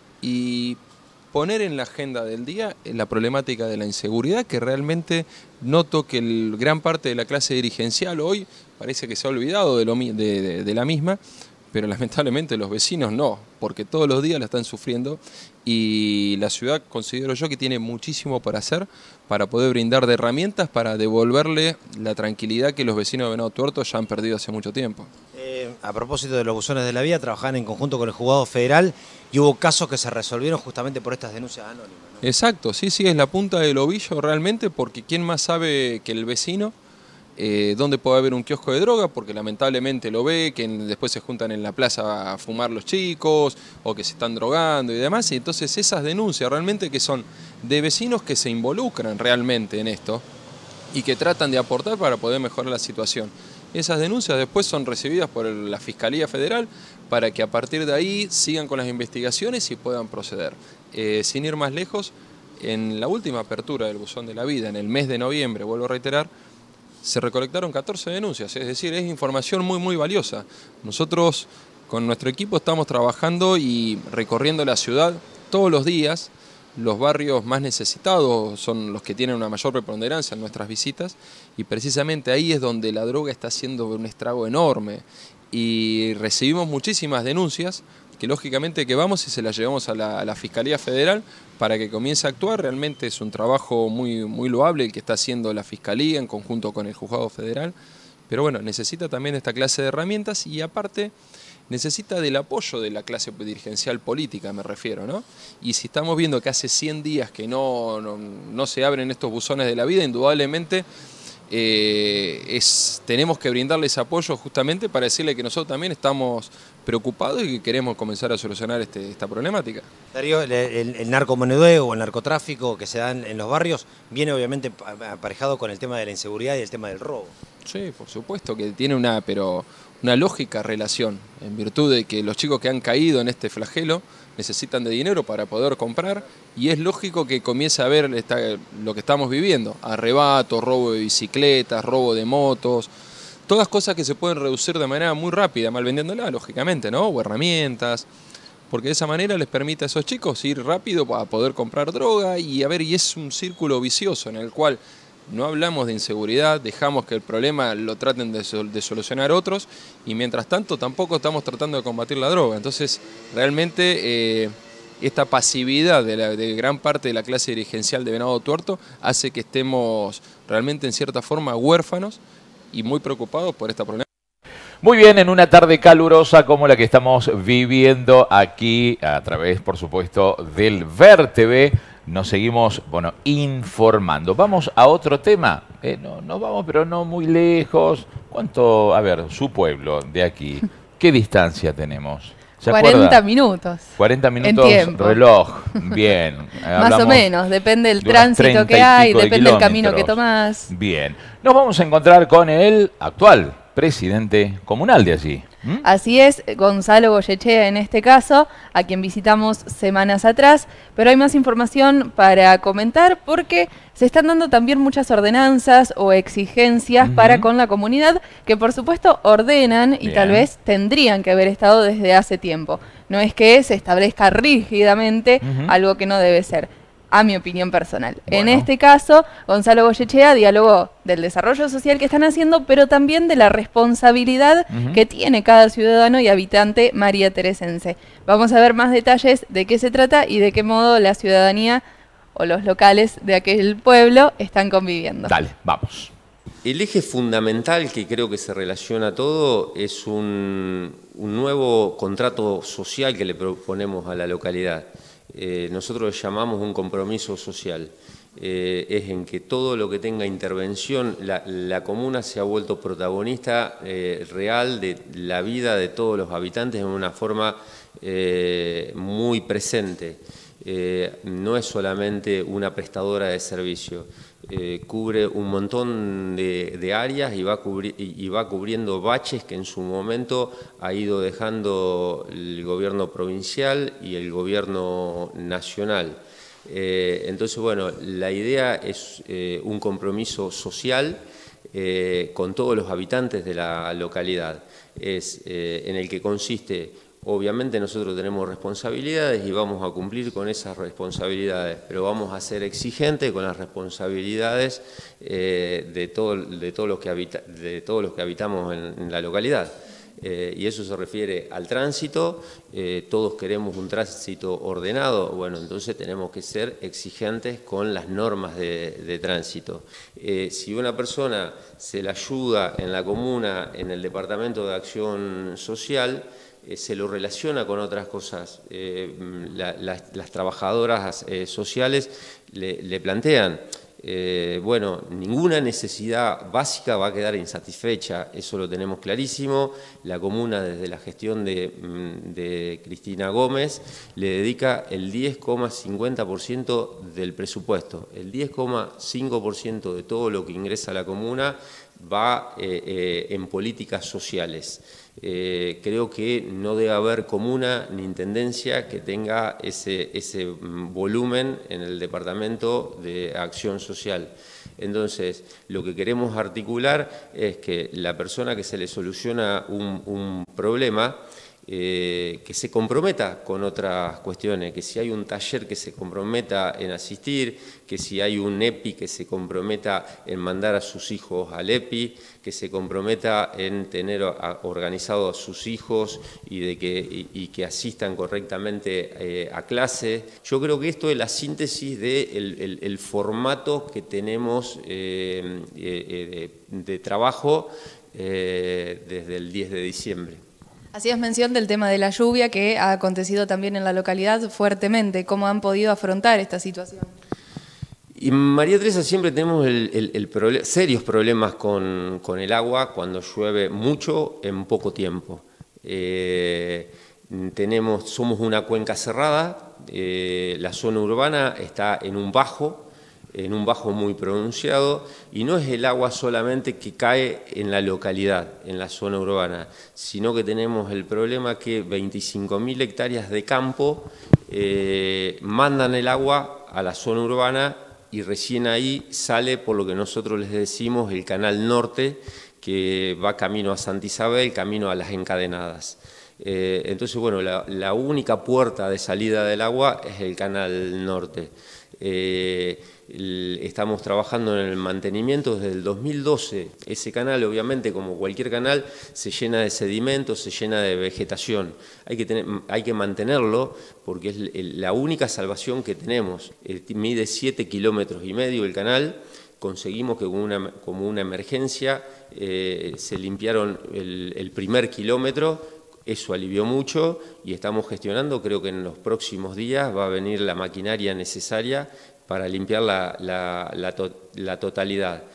y poner en la agenda del día la problemática de la inseguridad, que realmente noto que el, gran parte de la clase dirigencial hoy parece que se ha olvidado de, lo, de, de, de la misma, pero lamentablemente los vecinos no, porque todos los días la están sufriendo, y la ciudad considero yo que tiene muchísimo para hacer para poder brindar de herramientas para devolverle la tranquilidad que los vecinos de Venado Tuerto ya han perdido hace mucho tiempo. Eh, a propósito de los buzones de la vía, trabajaban en conjunto con el juzgado federal y hubo casos que se resolvieron justamente por estas denuncias anónimas, ¿no? Exacto, sí, sí, es la punta del ovillo realmente, porque ¿quién más sabe que el vecino eh, dónde puede haber un kiosco de droga? Porque lamentablemente lo ve, que después se juntan en la plaza a fumar los chicos o que se están drogando y demás, y entonces esas denuncias realmente que son de vecinos que se involucran realmente en esto y que tratan de aportar para poder mejorar la situación. Esas denuncias después son recibidas por el, la Fiscalía Federal para que a partir de ahí sigan con las investigaciones y puedan proceder. Eh, sin ir más lejos, en la última apertura del Buzón de la Vida, en el mes de noviembre, vuelvo a reiterar, se recolectaron catorce denuncias, es decir, es información muy muy valiosa. Nosotros con nuestro equipo estamos trabajando y recorriendo la ciudad todos los días. Los barrios más necesitados son los que tienen una mayor preponderancia en nuestras visitas, y precisamente ahí es donde la droga está haciendo un estrago enorme, y recibimos muchísimas denuncias que lógicamente que vamos y se las llevamos a la, a la Fiscalía Federal para que comience a actuar. Realmente es un trabajo muy, muy loable el que está haciendo la Fiscalía en conjunto con el Juzgado Federal, pero bueno, necesita también esta clase de herramientas, y aparte necesita del apoyo de la clase dirigencial política, me refiero, ¿no? Y si estamos viendo que hace cien días que no, no, no se abren estos buzones de la vida, indudablemente eh, es, tenemos que brindarles apoyo justamente para decirle que nosotros también estamos preocupados y que queremos comenzar a solucionar este, esta problemática. Darío, el, el, el narcomenudeo o el narcotráfico que se da en, en los barrios viene obviamente aparejado con el tema de la inseguridad y el tema del robo. Sí, por supuesto que tiene una, pero una lógica relación, en virtud de que los chicos que han caído en este flagelo necesitan de dinero para poder comprar, y es lógico que comience a ver esta, lo que estamos viviendo: arrebato, robo de bicicletas, robo de motos, todas cosas que se pueden reducir de manera muy rápida, mal vendiéndola, lógicamente, ¿no? O herramientas, porque de esa manera les permite a esos chicos ir rápido para poder comprar droga, y a ver, y es un círculo vicioso en el cual no hablamos de inseguridad, dejamos que el problema lo traten de, sol, de solucionar otros, y mientras tanto tampoco estamos tratando de combatir la droga. Entonces realmente eh, esta pasividad de, la, de gran parte de la clase dirigencial de Venado Tuerto hace que estemos realmente en cierta forma huérfanos y muy preocupados por esta problemática. Muy bien, en una tarde calurosa como la que estamos viviendo aquí, a través, por supuesto, del Ver T V, nos seguimos, bueno, informando. Vamos a otro tema. Eh, no, no vamos, pero no muy lejos. ¿Cuánto? A ver, su pueblo de aquí. ¿Qué distancia tenemos? cuarenta minutos. cuarenta minutos reloj. Bien. Más o menos, depende del tránsito que hay, depende del camino que tomás. Bien. Nos vamos a encontrar con el actual presidente comunal de allí. ¿Mm? Así es, Gonzalo Goyechea en este caso, a quien visitamos semanas atrás, pero hay más información para comentar porque se están dando también muchas ordenanzas o exigencias uh-huh. para con la comunidad que por supuesto ordenan y Bien. tal vez tendrían que haber estado desde hace tiempo. No es que se establezca rígidamente uh-huh. algo que no debe ser, a mi opinión personal. Bueno. En este caso, Gonzalo Goyechea dialogó del desarrollo social que están haciendo, pero también de la responsabilidad uh-huh. que tiene cada ciudadano y habitante mariateresense. Vamos a ver más detalles de qué se trata y de qué modo la ciudadanía o los locales de aquel pueblo están conviviendo. Dale, vamos. El eje fundamental que creo que se relaciona a todo es un, un nuevo contrato social que le proponemos a la localidad. Eh, nosotros le llamamos un compromiso social. Eh, es en que todo lo que tenga intervención, la, la comuna se ha vuelto protagonista eh, real de la vida de todos los habitantes en una forma eh, muy presente. Eh, no es solamente una prestadora de servicio, eh, cubre un montón de, de áreas y va, cubri y va cubriendo baches que en su momento ha ido dejando el gobierno provincial y el gobierno nacional. Eh, entonces, bueno, la idea es eh, un compromiso social eh, con todos los habitantes de la localidad, es eh, en el que consiste, obviamente nosotros tenemos responsabilidades y vamos a cumplir con esas responsabilidades, pero vamos a ser exigentes con las responsabilidades eh, de, todo, de, todos los que habita, de todos los que habitamos en, en la localidad. Eh, y eso se refiere al tránsito, eh, todos queremos un tránsito ordenado, bueno, entonces tenemos que ser exigentes con las normas de, de tránsito. Eh, si una persona se la ayuda en la comuna, en el Departamento de Acción Social, eh, se lo relaciona con otras cosas. Eh, la, las, las trabajadoras eh, sociales le, le plantean, Eh, bueno, ninguna necesidad básica va a quedar insatisfecha, eso lo tenemos clarísimo. La comuna, desde la gestión de, de Cristina Gómez, le dedica el diez coma cincuenta por ciento del presupuesto. El diez coma cinco por ciento de todo lo que ingresa a la comuna va eh, eh, en políticas sociales. Eh, creo que no debe haber comuna ni intendencia que tenga ese, ese volumen en el Departamento de Acción Social. Entonces, lo que queremos articular es que la persona que se le soluciona un, un problema, Eh, que se comprometa con otras cuestiones, que si hay un taller que se comprometa en asistir, que si hay un E P I que se comprometa en mandar a sus hijos al E P I, que se comprometa en tener a, organizado a sus hijos y, de que, y, y que asistan correctamente eh, a clase. Yo creo que esto es la síntesis del de el, el formato que tenemos eh, eh, de, de trabajo eh, desde el diez de diciembre. Hacías mención del tema de la lluvia que ha acontecido también en la localidad fuertemente. ¿Cómo han podido afrontar esta situación? Y en María Teresa siempre tenemos el, el, el proble- serios problemas con, con el agua cuando llueve mucho en poco tiempo. Eh, tenemos, somos una cuenca cerrada, eh, la zona urbana está en un bajo, en un bajo muy pronunciado, y no es el agua solamente que cae en la localidad, en la zona urbana, sino que tenemos el problema que veinticinco mil hectáreas de campo eh, mandan el agua a la zona urbana y recién ahí sale, por lo que nosotros les decimos, el canal norte, que va camino a Santa Isabel, camino a las Encadenadas. Eh, entonces, bueno, la, la única puerta de salida del agua es el canal norte. Eh, Estamos trabajando en el mantenimiento desde el dos mil doce. Ese canal, obviamente, como cualquier canal, se llena de sedimentos, se llena de vegetación. Hay que, tener, hay que mantenerlo porque es la única salvación que tenemos. Mide siete kilómetros y medio el canal. Conseguimos que como una, como una emergencia eh, se limpiaron el, el primer kilómetro. Eso alivió mucho y estamos gestionando. Creo que en los próximos días va a venir la maquinaria necesaria para limpiar la, la, la, to la totalidad.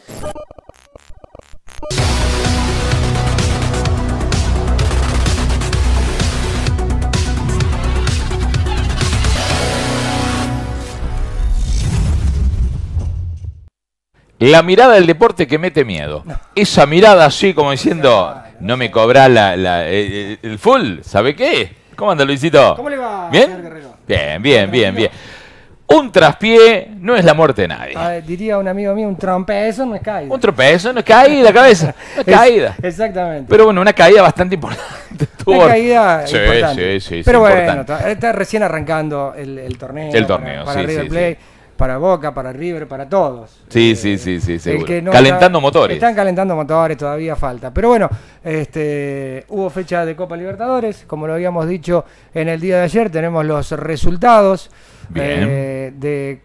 La mirada del deporte que mete miedo. No. Esa mirada así como diciendo, no me cobra la, la, el, el full, ¿sabe qué? ¿Cómo anda, Luisito? ¿Cómo le va, ¿Bien? señor Guerrero? Bien, bien, bien, bien. Un traspié no es la muerte de nadie. A ver, diría un amigo mío, un tropezo no es caída. Un tropezo no es caída, cabeza. No es, es caída. Exactamente. Pero bueno, una caída bastante importante. Una caída sí, importante. Sí, sí, sí. Pero sí, bueno, está, está recién arrancando el, el torneo. El torneo, para, para sí, River sí, Plate, sí. para Boca, para River, para todos. Sí, eh, sí, sí, sí, seguro. Que no calentando está, motores. Están calentando motores, todavía falta. Pero bueno, este, hubo fecha de Copa Libertadores, como lo habíamos dicho en el día de ayer, tenemos los resultados eh, de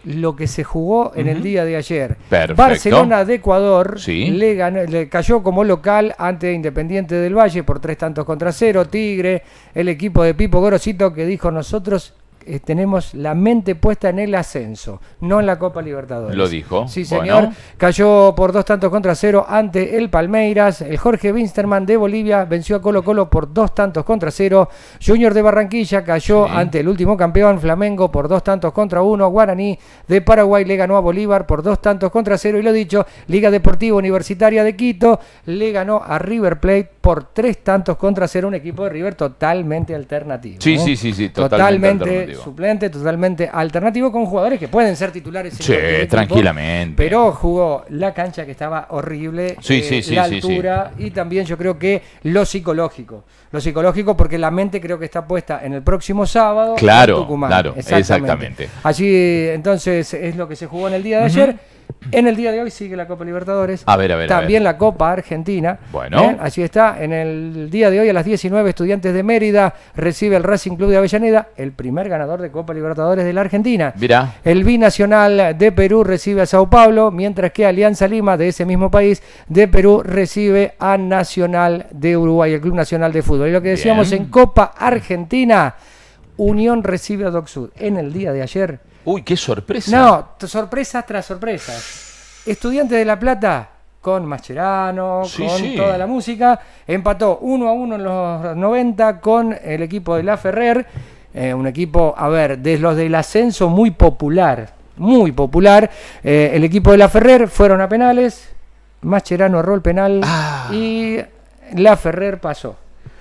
lo que se jugó en uh-huh. el día de ayer. Perfecto. Barcelona de Ecuador sí. le, ganó, le cayó como local ante Independiente del Valle por tres tantos contra cero. Tigre, el equipo de Pipo Gorosito, que dijo: nosotros eh, tenemos la mente puesta en el ascenso, no en la Copa Libertadores. Lo dijo. Sí, señor. Bueno. Cayó por dos tantos contra cero ante el Palmeiras. El Jorge Winsterman de Bolivia venció a Colo Colo por dos tantos contra cero. Junior de Barranquilla cayó sí. ante el último campeón Flamengo por dos tantos contra uno. Guaraní de Paraguay le ganó a Bolívar por dos tantos contra cero. Y lo dicho, Liga Deportiva Universitaria de Quito le ganó a River Plate por tres tantos contra cero. Un equipo de River totalmente alternativo. Sí, ¿no? sí, sí, sí, totalmente, totalmente suplente, totalmente alternativo, con jugadores que pueden ser titulares. Sí, tranquilamente. Equipo, pero jugó la cancha, que estaba horrible, sí, eh, sí, sí, la sí, altura sí. y también yo creo que lo psicológico. Lo psicológico, porque la mente creo que está puesta en el próximo sábado. Claro, en Tucumán. claro, exactamente. exactamente. Allí entonces es lo que se jugó en el día de uh-huh. ayer. En el día de hoy sigue la Copa Libertadores. A ver, a ver. También a ver. la Copa Argentina. Bueno. ¿eh? Allí está. En el día de hoy a las diecinueve, Estudiantes de Mérida recibe el Racing Club de Avellaneda, el primer ganador de Copa Libertadores de la Argentina. Mirá. El Binacional de Perú recibe a Sao Paulo, mientras que Alianza Lima, de ese mismo país, de Perú, recibe a Nacional de Uruguay, el Club Nacional de Fútbol. Y lo que decíamos Bien. en Copa Argentina, Unión recibe a Dock Sud. En el día de ayer... Uy, qué sorpresa. No, sorpresas tras sorpresas. Estudiantes de La Plata, con Mascherano, sí, con sí. toda la música, empató uno a uno en los noventa con el equipo de La Ferrer, eh, un equipo, a ver, de los del ascenso muy popular, muy popular. Eh, el equipo de La Ferrer fueron a penales, Mascherano erró el penal ah. y La Ferrer pasó.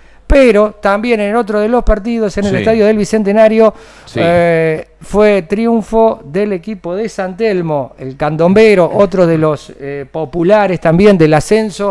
Pero también en otro de los partidos, en el sí. estadio del Bicentenario, sí. eh, fue triunfo del equipo de San Telmo, el candombero, otro de los eh, populares también del ascenso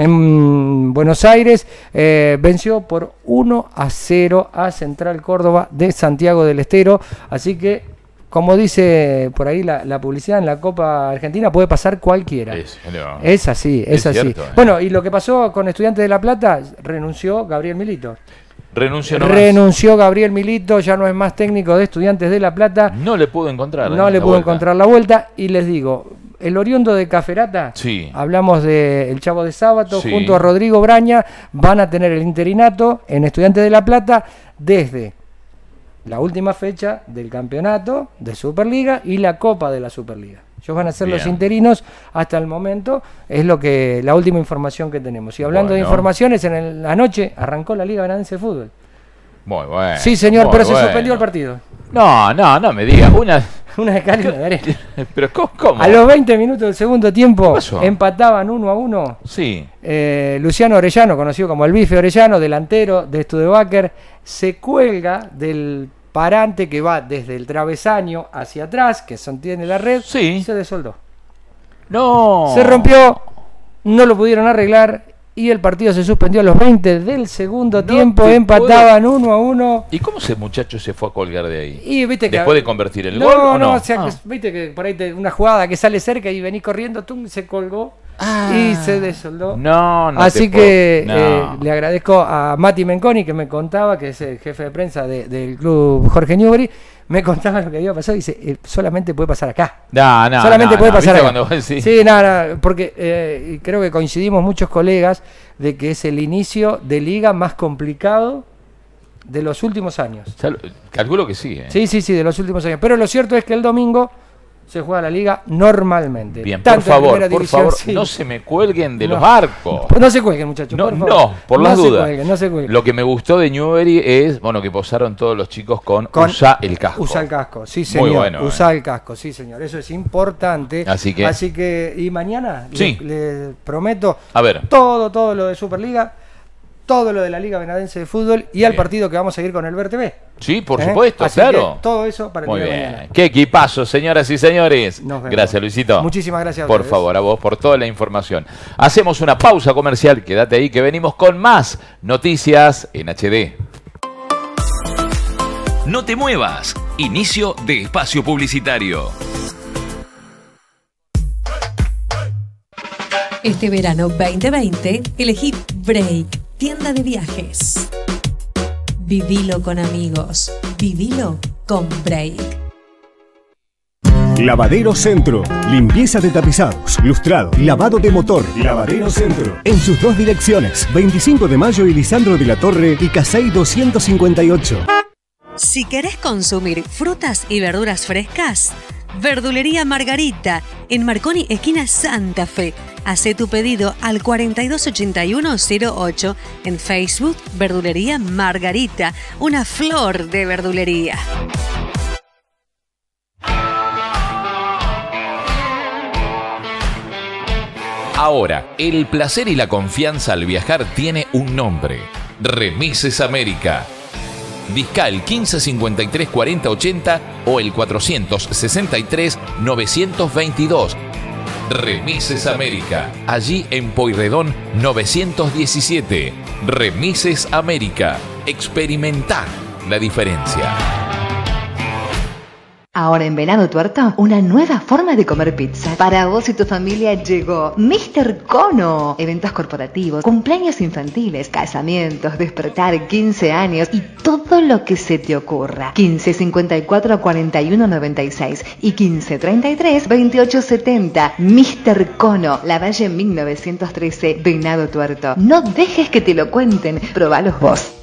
en Buenos Aires, eh, venció por uno a cero a Central Córdoba de Santiago del Estero. Así que, como dice por ahí la, la publicidad, en la Copa Argentina puede pasar cualquiera. Es, no. es así, es, es así. Cierto, eh. Bueno, y lo que pasó con Estudiantes de La Plata, renunció Gabriel Milito. Renunció nomás. Renunció Gabriel Milito, ya no es más técnico de Estudiantes de La Plata. No le pudo encontrar No le pudo vuelta. encontrar la vuelta. Y les digo, el oriundo de Caferata, sí. hablamos de El Chavo de Sábato, sí. junto a Rodrigo Braña, van a tener el interinato en Estudiantes de La Plata desde la última fecha del campeonato de Superliga y la Copa de la Superliga. Ellos van a ser Bien. los interinos hasta el momento, es lo que la última información que tenemos. Y hablando bueno. de informaciones, en el, la noche arrancó la Liga Benadense de Fútbol. Muy bueno. Sí, señor, pero bueno. se suspendió el partido. No, no, no me diga. Una, una de cal y una de arena. Pero ¿cómo? A los veinte minutos del segundo tiempo empataban uno a uno. Sí. Eh, Luciano Orellano, conocido como el Bife Orellano, delantero de Studebaker, se cuelga del parante que va desde el travesaño hacia atrás, que sostiene la red, sí. y se desoldó. No. Se rompió, no lo pudieron arreglar y el partido se suspendió a los veinte del segundo no tiempo, empataban puedo... uno a uno. ¿Y cómo ese muchacho se fue a colgar de ahí? Y viste que después de convertir el no, gol, ¿o no? No, o sea, ah. que, viste que por ahí te, una jugada que sale cerca y venís corriendo, tum, se colgó. Ah, y se desoldó. No, no. Así que no. eh, le agradezco a Mati Menconi, que me contaba, que es el jefe de prensa de, del club Jorge Newbery, me contaba lo que había pasado y dice, eh, solamente puede pasar acá. No, no, solamente no, puede no, pasar acá. Cuando, sí, sí nada, no, porque eh, creo que coincidimos muchos colegas de que es el inicio de liga más complicado de los últimos años. Calculo que sí. ¿eh? Sí, sí, sí, de los últimos años. Pero lo cierto es que el domingo se juega la liga normalmente. Bien, Tanto por favor, por división, favor, sí. no se me cuelguen de no. los arcos. No se cuelguen, muchachos, no, por favor. No, por las no dudas. Se cuelguen, no se cuelguen. Lo que me gustó de Newbery es, bueno, que posaron todos los chicos con, con usa el casco. Usa el casco, sí señor. Muy bueno, usa eh. el casco, sí señor. Eso es importante. Así que, Así que y mañana sí. le, le prometo a ver. todo, todo lo de Superliga, todo lo de la Liga Benadense de Fútbol y al partido que vamos a seguir con el B R T V. Sí, por ¿Eh? supuesto, Así claro. Que todo eso para el Muy día bien. de mañana. Qué equipazo, señoras y señores. Gracias, Luisito. Muchísimas gracias a Por ustedes. favor, a vos por toda la información. Hacemos una pausa comercial. Quédate ahí que venimos con más noticias en H D. No te muevas. Inicio de espacio publicitario. Este verano veinte veinte, elegí Break, tienda de viajes. Vivilo con amigos. Vivilo con Break. Lavadero Centro. Limpieza de tapizados, lustrado, lavado de motor. Lavadero Centro. En sus dos direcciones, veinticinco de mayo y Lisandro de la Torre y Casey doscientos cincuenta y ocho. Si querés consumir frutas y verduras frescas, Verdulería Margarita, en Marconi, esquina Santa Fe. Hacé tu pedido al cuarenta y dos ochenta y uno cero ocho. En Facebook, Verdulería Margarita, una flor de verdulería. Ahora, el placer y la confianza al viajar tiene un nombre: Remises América. Discal quince cincuenta y tres cuarenta ochenta o el cuatrocientos sesenta y tres novecientos veintidós. Remises América, allí en Pueyrredón novecientos diecisiete. Remises América, experimentá la diferencia. Ahora en Venado Tuerto, una nueva forma de comer pizza. Para vos y tu familia llegó míster Cono. Eventos corporativos, cumpleaños infantiles, casamientos, despertar, quince años y todo lo que se te ocurra. quince cincuenta y cuatro cuarenta y uno noventa y seis y quince treinta y tres veintiocho setenta. míster Cono, La Valle mil novecientos trece, Venado Tuerto. No dejes que te lo cuenten, probalos vos.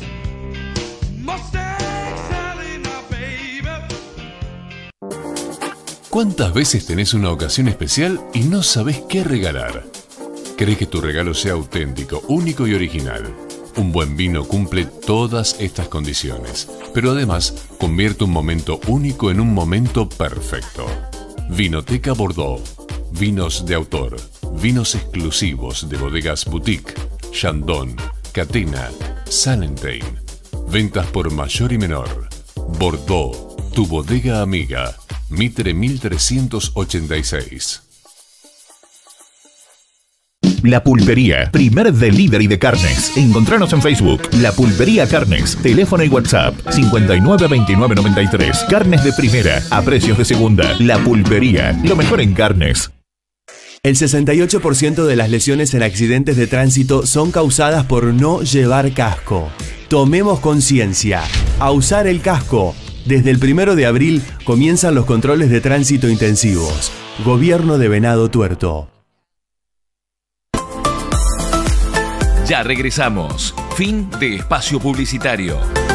¿Cuántas veces tenés una ocasión especial y no sabés qué regalar? ¿Querés que tu regalo sea auténtico, único y original? Un buen vino cumple todas estas condiciones, pero además convierte un momento único en un momento perfecto. Vinoteca Bordeaux. Vinos de autor. Vinos exclusivos de bodegas Boutique, Chandon, Catena, Sanenthain. Ventas por mayor y menor. Bordeaux, tu bodega amiga. Mitre mil trescientos ochenta y seis. La Pulpería, primer delivery de carnes. Encontranos en Facebook, La Pulpería Carnes. Teléfono y WhatsApp cincuenta y nueve veintinueve noventa y tres. Carnes de primera, a precios de segunda. La Pulpería, lo mejor en carnes. El sesenta y ocho por ciento de las lesiones en accidentes de tránsito son causadas por no llevar casco. Tomemos conciencia. A usar el casco. Desde el primero de abril comienzan los controles de tránsito intensivos. Gobierno de Venado Tuerto. Ya regresamos. Fin de espacio publicitario.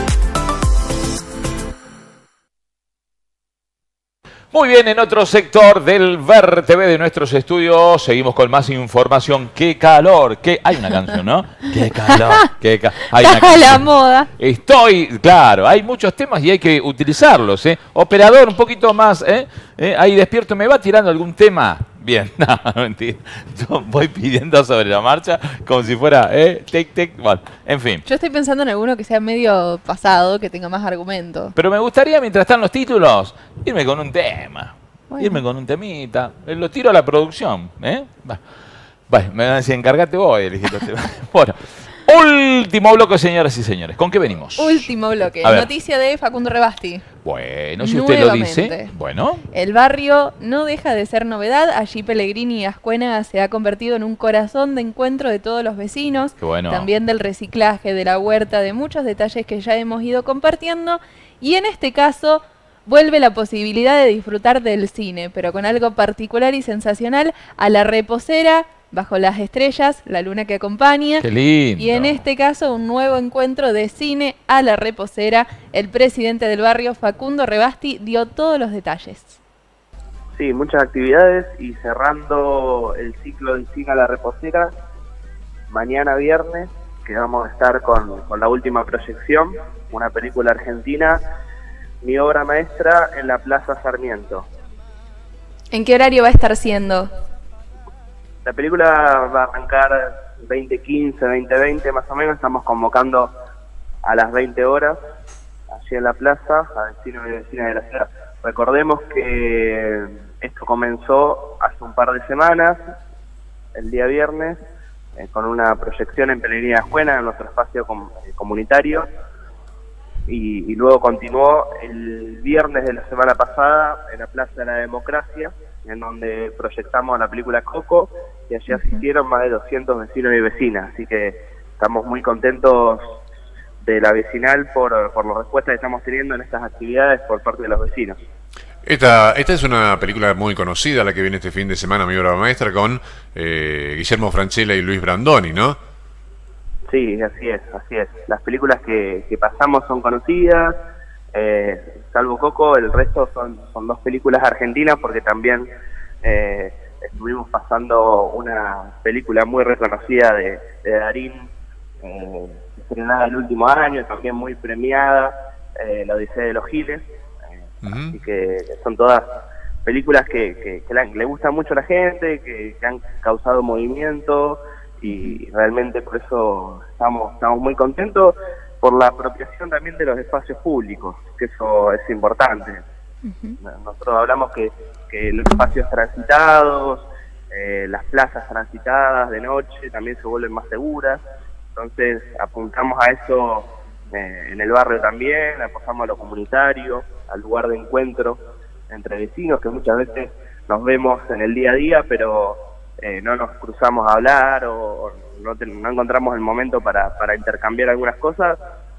Muy bien, en otro sector del V E R T V de nuestros estudios seguimos con más información. ¡Qué calor! ¡Qué... Hay una canción, ¿no? ¡Qué calor! ¡Qué ca... Hay una canción. La moda. Estoy, claro, hay muchos temas y hay que utilizarlos, ¿eh? Operador, un poquito más, ¿eh? ¿Eh? Ahí despierto, ¿me va tirando algún tema? Bien, no, mentira. Yo voy pidiendo sobre la marcha como si fuera, ¿eh? Tic, tic, bueno, en fin. Yo estoy pensando en alguno que sea medio pasado, que tenga más argumento. Pero me gustaría, mientras están los títulos, irme con un tema. Bueno. Irme con un temita. Lo tiro a la producción, ¿eh? Va. Bueno, me van a decir, encárgate vos, elegiste los temas. Bueno, último bloque, señoras y señores. ¿Con qué venimos? Último bloque. Noticia de Facundo Rebasti. Bueno, si usted lo dice, bueno. El barrio no deja de ser novedad. Allí Pellegrini y Ascuena se ha convertido en un corazón de encuentro de todos los vecinos. Qué bueno. También del reciclaje, de la huerta, de muchos detalles que ya hemos ido compartiendo. Y en este caso vuelve la posibilidad de disfrutar del cine, pero con algo particular y sensacional, a La Reposera, Bajo las estrellas, la luna que acompaña. ¡Qué lindo! Y en este caso, un nuevo encuentro de cine a La Reposera. El presidente del barrio, Facundo Rebasti, dio todos los detalles. Sí, muchas actividades y cerrando el ciclo de cine a La Reposera, mañana viernes, que vamos a estar con, con la última proyección, una película argentina, Mi obra maestra, en la Plaza Sarmiento. ¿En qué horario va a estar siendo? La película va a arrancar veinte quince, veinte veinte más o menos. Estamos convocando a las veinte horas allí en la plaza a vecinos y vecinas de la ciudad. Recordemos que esto comenzó hace un par de semanas, el día viernes, eh, con una proyección en Pellegrini Ascuena, en nuestro espacio com eh, comunitario, y, y luego continuó el viernes de la semana pasada en la Plaza de la Democracia, en donde proyectamos la película Coco, y allí asistieron más de doscientos vecinos y vecinas, así que estamos muy contentos de la vecinal por, por la respuesta que estamos teniendo en estas actividades por parte de los vecinos. Esta, esta es una película muy conocida, la que viene este fin de semana, mi obra maestra, con eh, Guillermo Francella y Luis Brandoni, ¿no? Sí, así es, así es. Las películas que, que pasamos son conocidas, eh, salvo Coco, el resto son, son dos películas argentinas, porque también eh, estuvimos pasando una película muy reconocida de, de Darín, eh, estrenada el último año, también muy premiada, eh, La Odisea de los Giles. Uh-huh. Así que son todas películas que, que, que le, le gustan mucho a la gente, que, que han causado movimiento, y realmente por eso estamos, estamos muy contentos por la apropiación también de los espacios públicos, que eso es importante. Uh-huh. Nosotros hablamos que, que los espacios transitados, eh, las plazas transitadas de noche también se vuelven más seguras, entonces apuntamos a eso eh, en el barrio también, apostamos a lo comunitario, al lugar de encuentro entre vecinos, que muchas veces nos vemos en el día a día, pero eh, no nos cruzamos a hablar o, o no, te, no encontramos el momento para, para intercambiar algunas cosas,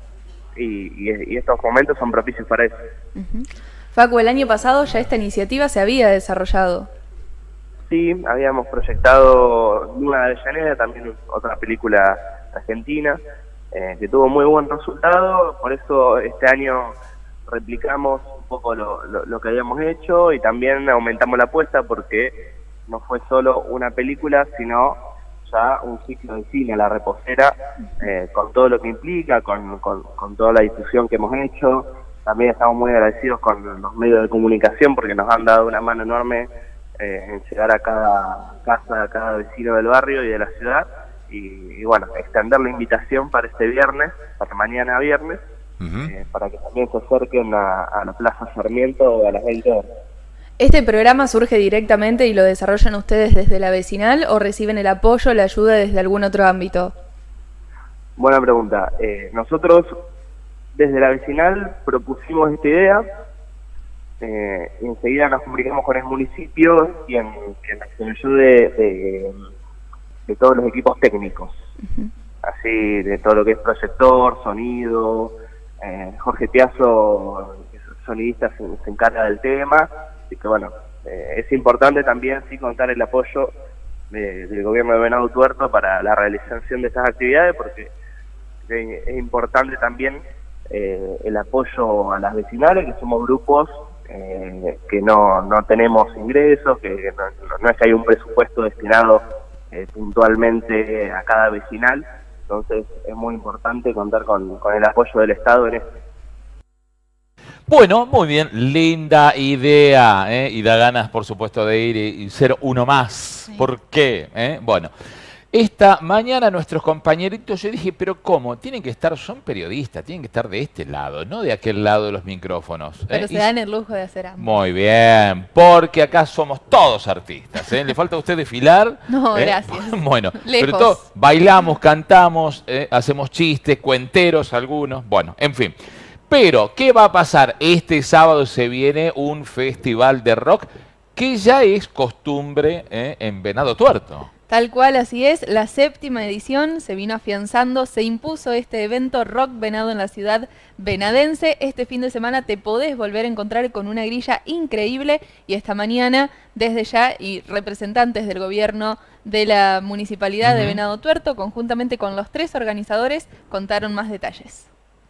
y, y, y estos momentos son propicios para eso. Uh-huh. Facu, el año pasado ya esta iniciativa se había desarrollado. Sí, habíamos proyectado Luna de Avellaneda, también otra película argentina, eh, que tuvo muy buen resultado, por eso este año replicamos un poco lo, lo, lo que habíamos hecho, y también aumentamos la apuesta porque no fue solo una película, sino ya un ciclo de cine, La Reposera, eh, con todo lo que implica, con, con, con toda la difusión que hemos hecho. También estamos muy agradecidos con los medios de comunicación porque nos han dado una mano enorme eh, en llegar a cada casa, a cada vecino del barrio y de la ciudad, y, y bueno, extender la invitación para este viernes, para mañana viernes, Uh-huh. eh, para que también se acerquen a, a la Plaza Sarmiento a las veinte horas. ¿Este programa surge directamente y lo desarrollan ustedes desde la vecinal o reciben el apoyo o la ayuda desde algún otro ámbito? Buena pregunta. Eh, nosotros desde la vecinal propusimos esta idea, eh, y enseguida nos comunicamos con el municipio y en, en la ayuda de, de, de todos los equipos técnicos, uh-huh. así de todo lo que es proyector, sonido. Eh, Jorge Piazzo, sonidista, se, se encarga del tema, así que bueno, eh, es importante también sí contar el apoyo de, del gobierno de Venado Tuerto para la realización de estas actividades, porque eh, es importante también eh, el apoyo a las vecinales, que somos grupos eh, que no, no tenemos ingresos, que no, no es que hay un presupuesto destinado eh, puntualmente a cada vecinal. Entonces es muy importante contar con, con el apoyo del Estado en esto. Bueno, muy bien, linda idea, ¿eh? Y da ganas, por supuesto, de ir y, y ser uno más. Sí. ¿Por qué? ¿Eh? Bueno, esta mañana nuestros compañeritos, yo dije, pero ¿cómo? Tienen que estar, son periodistas, tienen que estar de este lado, no de aquel lado de los micrófonos. ¿eh? Pero se dan el lujo de hacer ambos. Muy bien, porque acá somos todos artistas. ¿eh? ¿Le falta a usted desfilar? No, ¿eh? gracias. Bueno, Lejos. pero todo, bailamos, cantamos, ¿eh? hacemos chistes, cuenteros algunos, bueno, en fin. Pero, ¿qué va a pasar? Este sábado se viene un festival de rock que ya es costumbre ¿eh? en Venado Tuerto. Tal cual, así es, la séptima edición se vino afianzando, se impuso este evento Rock Venado en la ciudad venadense. Este fin de semana te podés volver a encontrar con una grilla increíble, y esta mañana, desde ya, y representantes del gobierno de la Municipalidad uh-huh. de Venado Tuerto, conjuntamente con los tres organizadores, contaron más detalles.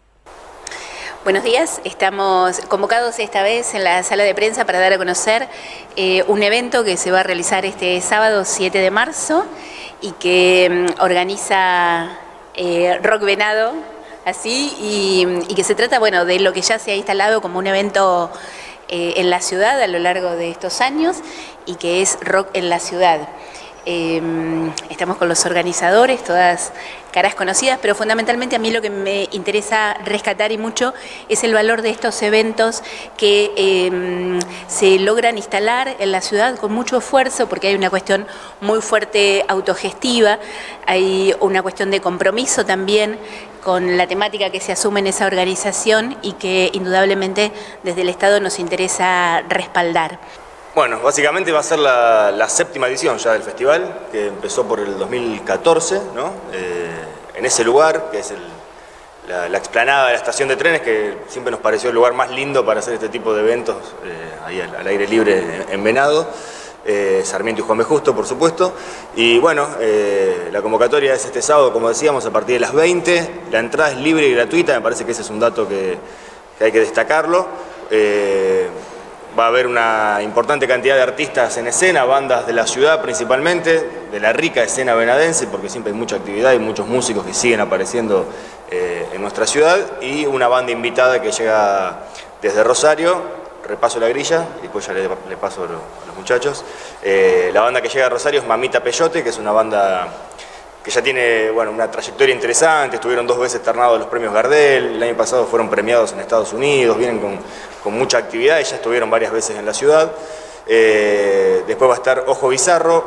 Buenos días, estamos convocados esta vez en la sala de prensa para dar a conocer eh, un evento que se va a realizar este sábado siete de marzo y que um, organiza eh, Rock Venado, así, y, y que se trata, bueno, de lo que ya se ha instalado como un evento eh, en la ciudad a lo largo de estos años, y que es Rock en la Ciudad. Eh, estamos con los organizadores, todas caras conocidas, pero fundamentalmente a mí lo que me interesa rescatar y mucho es el valor de estos eventos que eh, se logran instalar en la ciudad con mucho esfuerzo, porque hay una cuestión muy fuerte autogestiva, hay una cuestión de compromiso también con la temática que se asume en esa organización y que indudablemente desde el Estado nos interesa respaldar. Bueno, básicamente va a ser la, la séptima edición ya del festival, que empezó por el dos mil catorce, ¿no? Eh, en ese lugar, que es el, la, la explanada de la estación de trenes, que siempre nos pareció el lugar más lindo para hacer este tipo de eventos, eh, ahí al, al aire libre en, en Venado. Eh, Sarmiento y Juan B. Justo, por supuesto. Y bueno, eh, la convocatoria es este sábado, como decíamos, a partir de las veinte. La entrada es libre y gratuita, me parece que ese es un dato que, que hay que destacarlo. Eh, va a haber una importante cantidad de artistas en escena, bandas de la ciudad principalmente, de la rica escena venadense, porque siempre hay mucha actividad y muchos músicos que siguen apareciendo eh, en nuestra ciudad, y una banda invitada que llega desde Rosario. Repaso la grilla y después ya le, le paso a los muchachos. Eh, la banda que llega a Rosario es Mamita Peyote, que es una banda que ya tiene bueno, una trayectoria interesante. Estuvieron dos veces ternados los premios Gardel, el año pasado fueron premiados en Estados Unidos, vienen con, con mucha actividad y ya estuvieron varias veces en la ciudad. Eh, después va a estar Ojo Bizarro,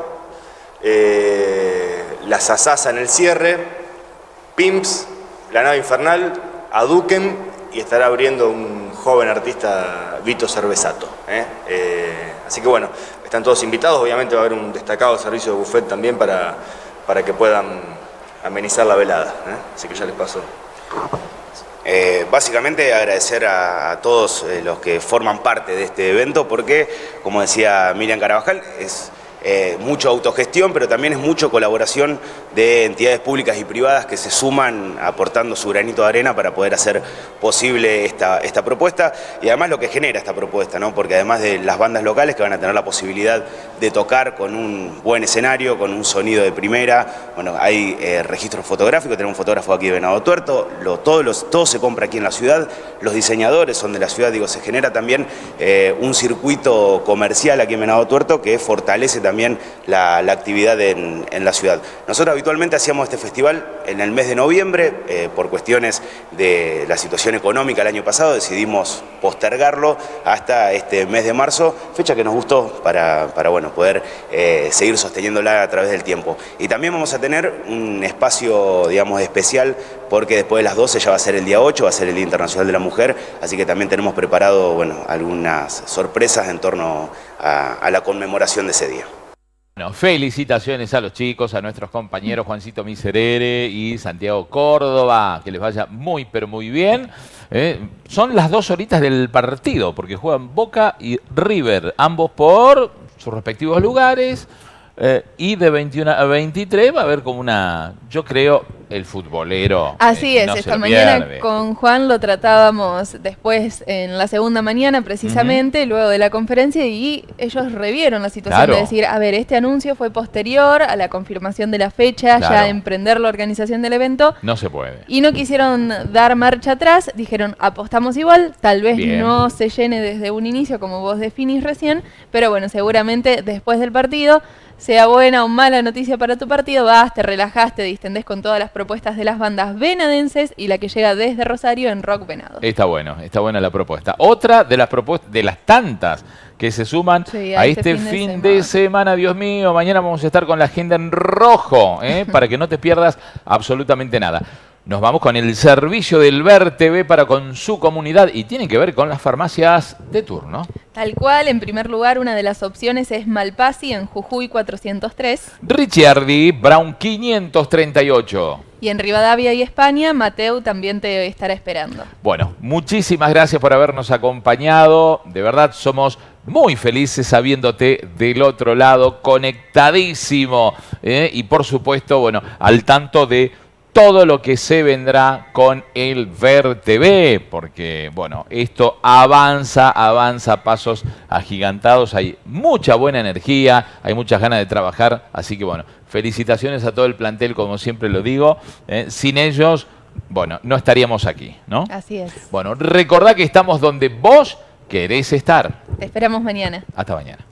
eh, La Sasasa en el cierre, Pimps, La Nave Infernal, Aduken, y estará abriendo un joven artista, Vito Cervesato. ¿eh? Eh, así que bueno, están todos invitados. Obviamente va a haber un destacado servicio de buffet también para, para que puedan amenizar la velada. ¿eh? Así que ya les paso. Eh, básicamente agradecer a, a todos eh, los que forman parte de este evento, porque, como decía Miriam Carabajal, es eh, mucho autogestión, pero también es mucho colaboración de entidades públicas y privadas que se suman aportando su granito de arena para poder hacer posible esta, esta propuesta, y además lo que genera esta propuesta, ¿no? Porque además de las bandas locales que van a tener la posibilidad de tocar con un buen escenario, con un sonido de primera, bueno, hay eh, registros fotográficos, tenemos un fotógrafo aquí de Venado Tuerto, lo, todo, los, todo se compra aquí en la ciudad, los diseñadores son de la ciudad, digo, se genera también eh, un circuito comercial aquí en Venado Tuerto que fortalece también la, la actividad en, en la ciudad. Nosotros habitualmente hacíamos este festival en el mes de noviembre, eh, por cuestiones de la situación económica el año pasado, decidimos postergarlo hasta este mes de marzo, fecha que nos gustó para, para bueno, poder eh, seguir sosteniéndola a través del tiempo. Y también vamos a tener un espacio, digamos, especial, porque después de las doce ya va a ser el día ocho, va a ser el Día Internacional de la Mujer, así que también tenemos preparado, bueno, algunas sorpresas en torno a, a la conmemoración de ese día. Bueno, felicitaciones a los chicos, a nuestros compañeros Juancito Miserere y Santiago Córdoba, que les vaya muy pero muy bien. Eh, son las dos horitas del partido, porque juegan Boca y River, ambos por sus respectivos lugares, eh, y de veintiuno a veintitrés va a haber como una, yo creo, el futbolero. Así eh, es, no esta mañana con Juan lo tratábamos después en la segunda mañana precisamente, uh-huh. luego de la conferencia, y ellos revieron la situación claro. de decir, a ver, este anuncio fue posterior a la confirmación de la fecha, claro. ya emprender la organización del evento. No se puede. Y no quisieron dar marcha atrás, dijeron, apostamos igual, tal vez Bien. no se llene desde un inicio como vos definís recién, pero bueno, seguramente después del partido, sea buena o mala noticia para tu partido, vas, te relajás, te distendés con todas las propuestas de las bandas venadenses y la que llega desde Rosario en Rock Venado. Está bueno, está buena la propuesta. Otra de las propuestas, de las tantas que se suman sí, a, a este, este fin, fin de, de semana. Dios mío, mañana vamos a estar con la agenda en rojo, ¿eh? para que no te pierdas absolutamente nada. Nos vamos con el servicio del Ver T V para con su comunidad y tiene que ver con las farmacias de turno. Tal cual, en primer lugar, una de las opciones es Malpasi en Jujuy cuatrocientos tres. Ricciardi, Brown quinientos treinta y ocho. Y en Rivadavia y España, Mateu también te estará esperando. Bueno, muchísimas gracias por habernos acompañado. De verdad, somos muy felices sabiéndote del otro lado, conectadísimo. ¿eh? Y por supuesto, bueno, al tanto de todo lo que se vendrá con el Ver T V, porque, bueno, esto avanza, avanza a pasos agigantados, hay mucha buena energía, hay muchas ganas de trabajar, así que, bueno, felicitaciones a todo el plantel, como siempre lo digo, ¿eh? Sin ellos, bueno, no estaríamos aquí, ¿no? Así es. Bueno, recordá que estamos donde vos querés estar. Te esperamos mañana. Hasta mañana.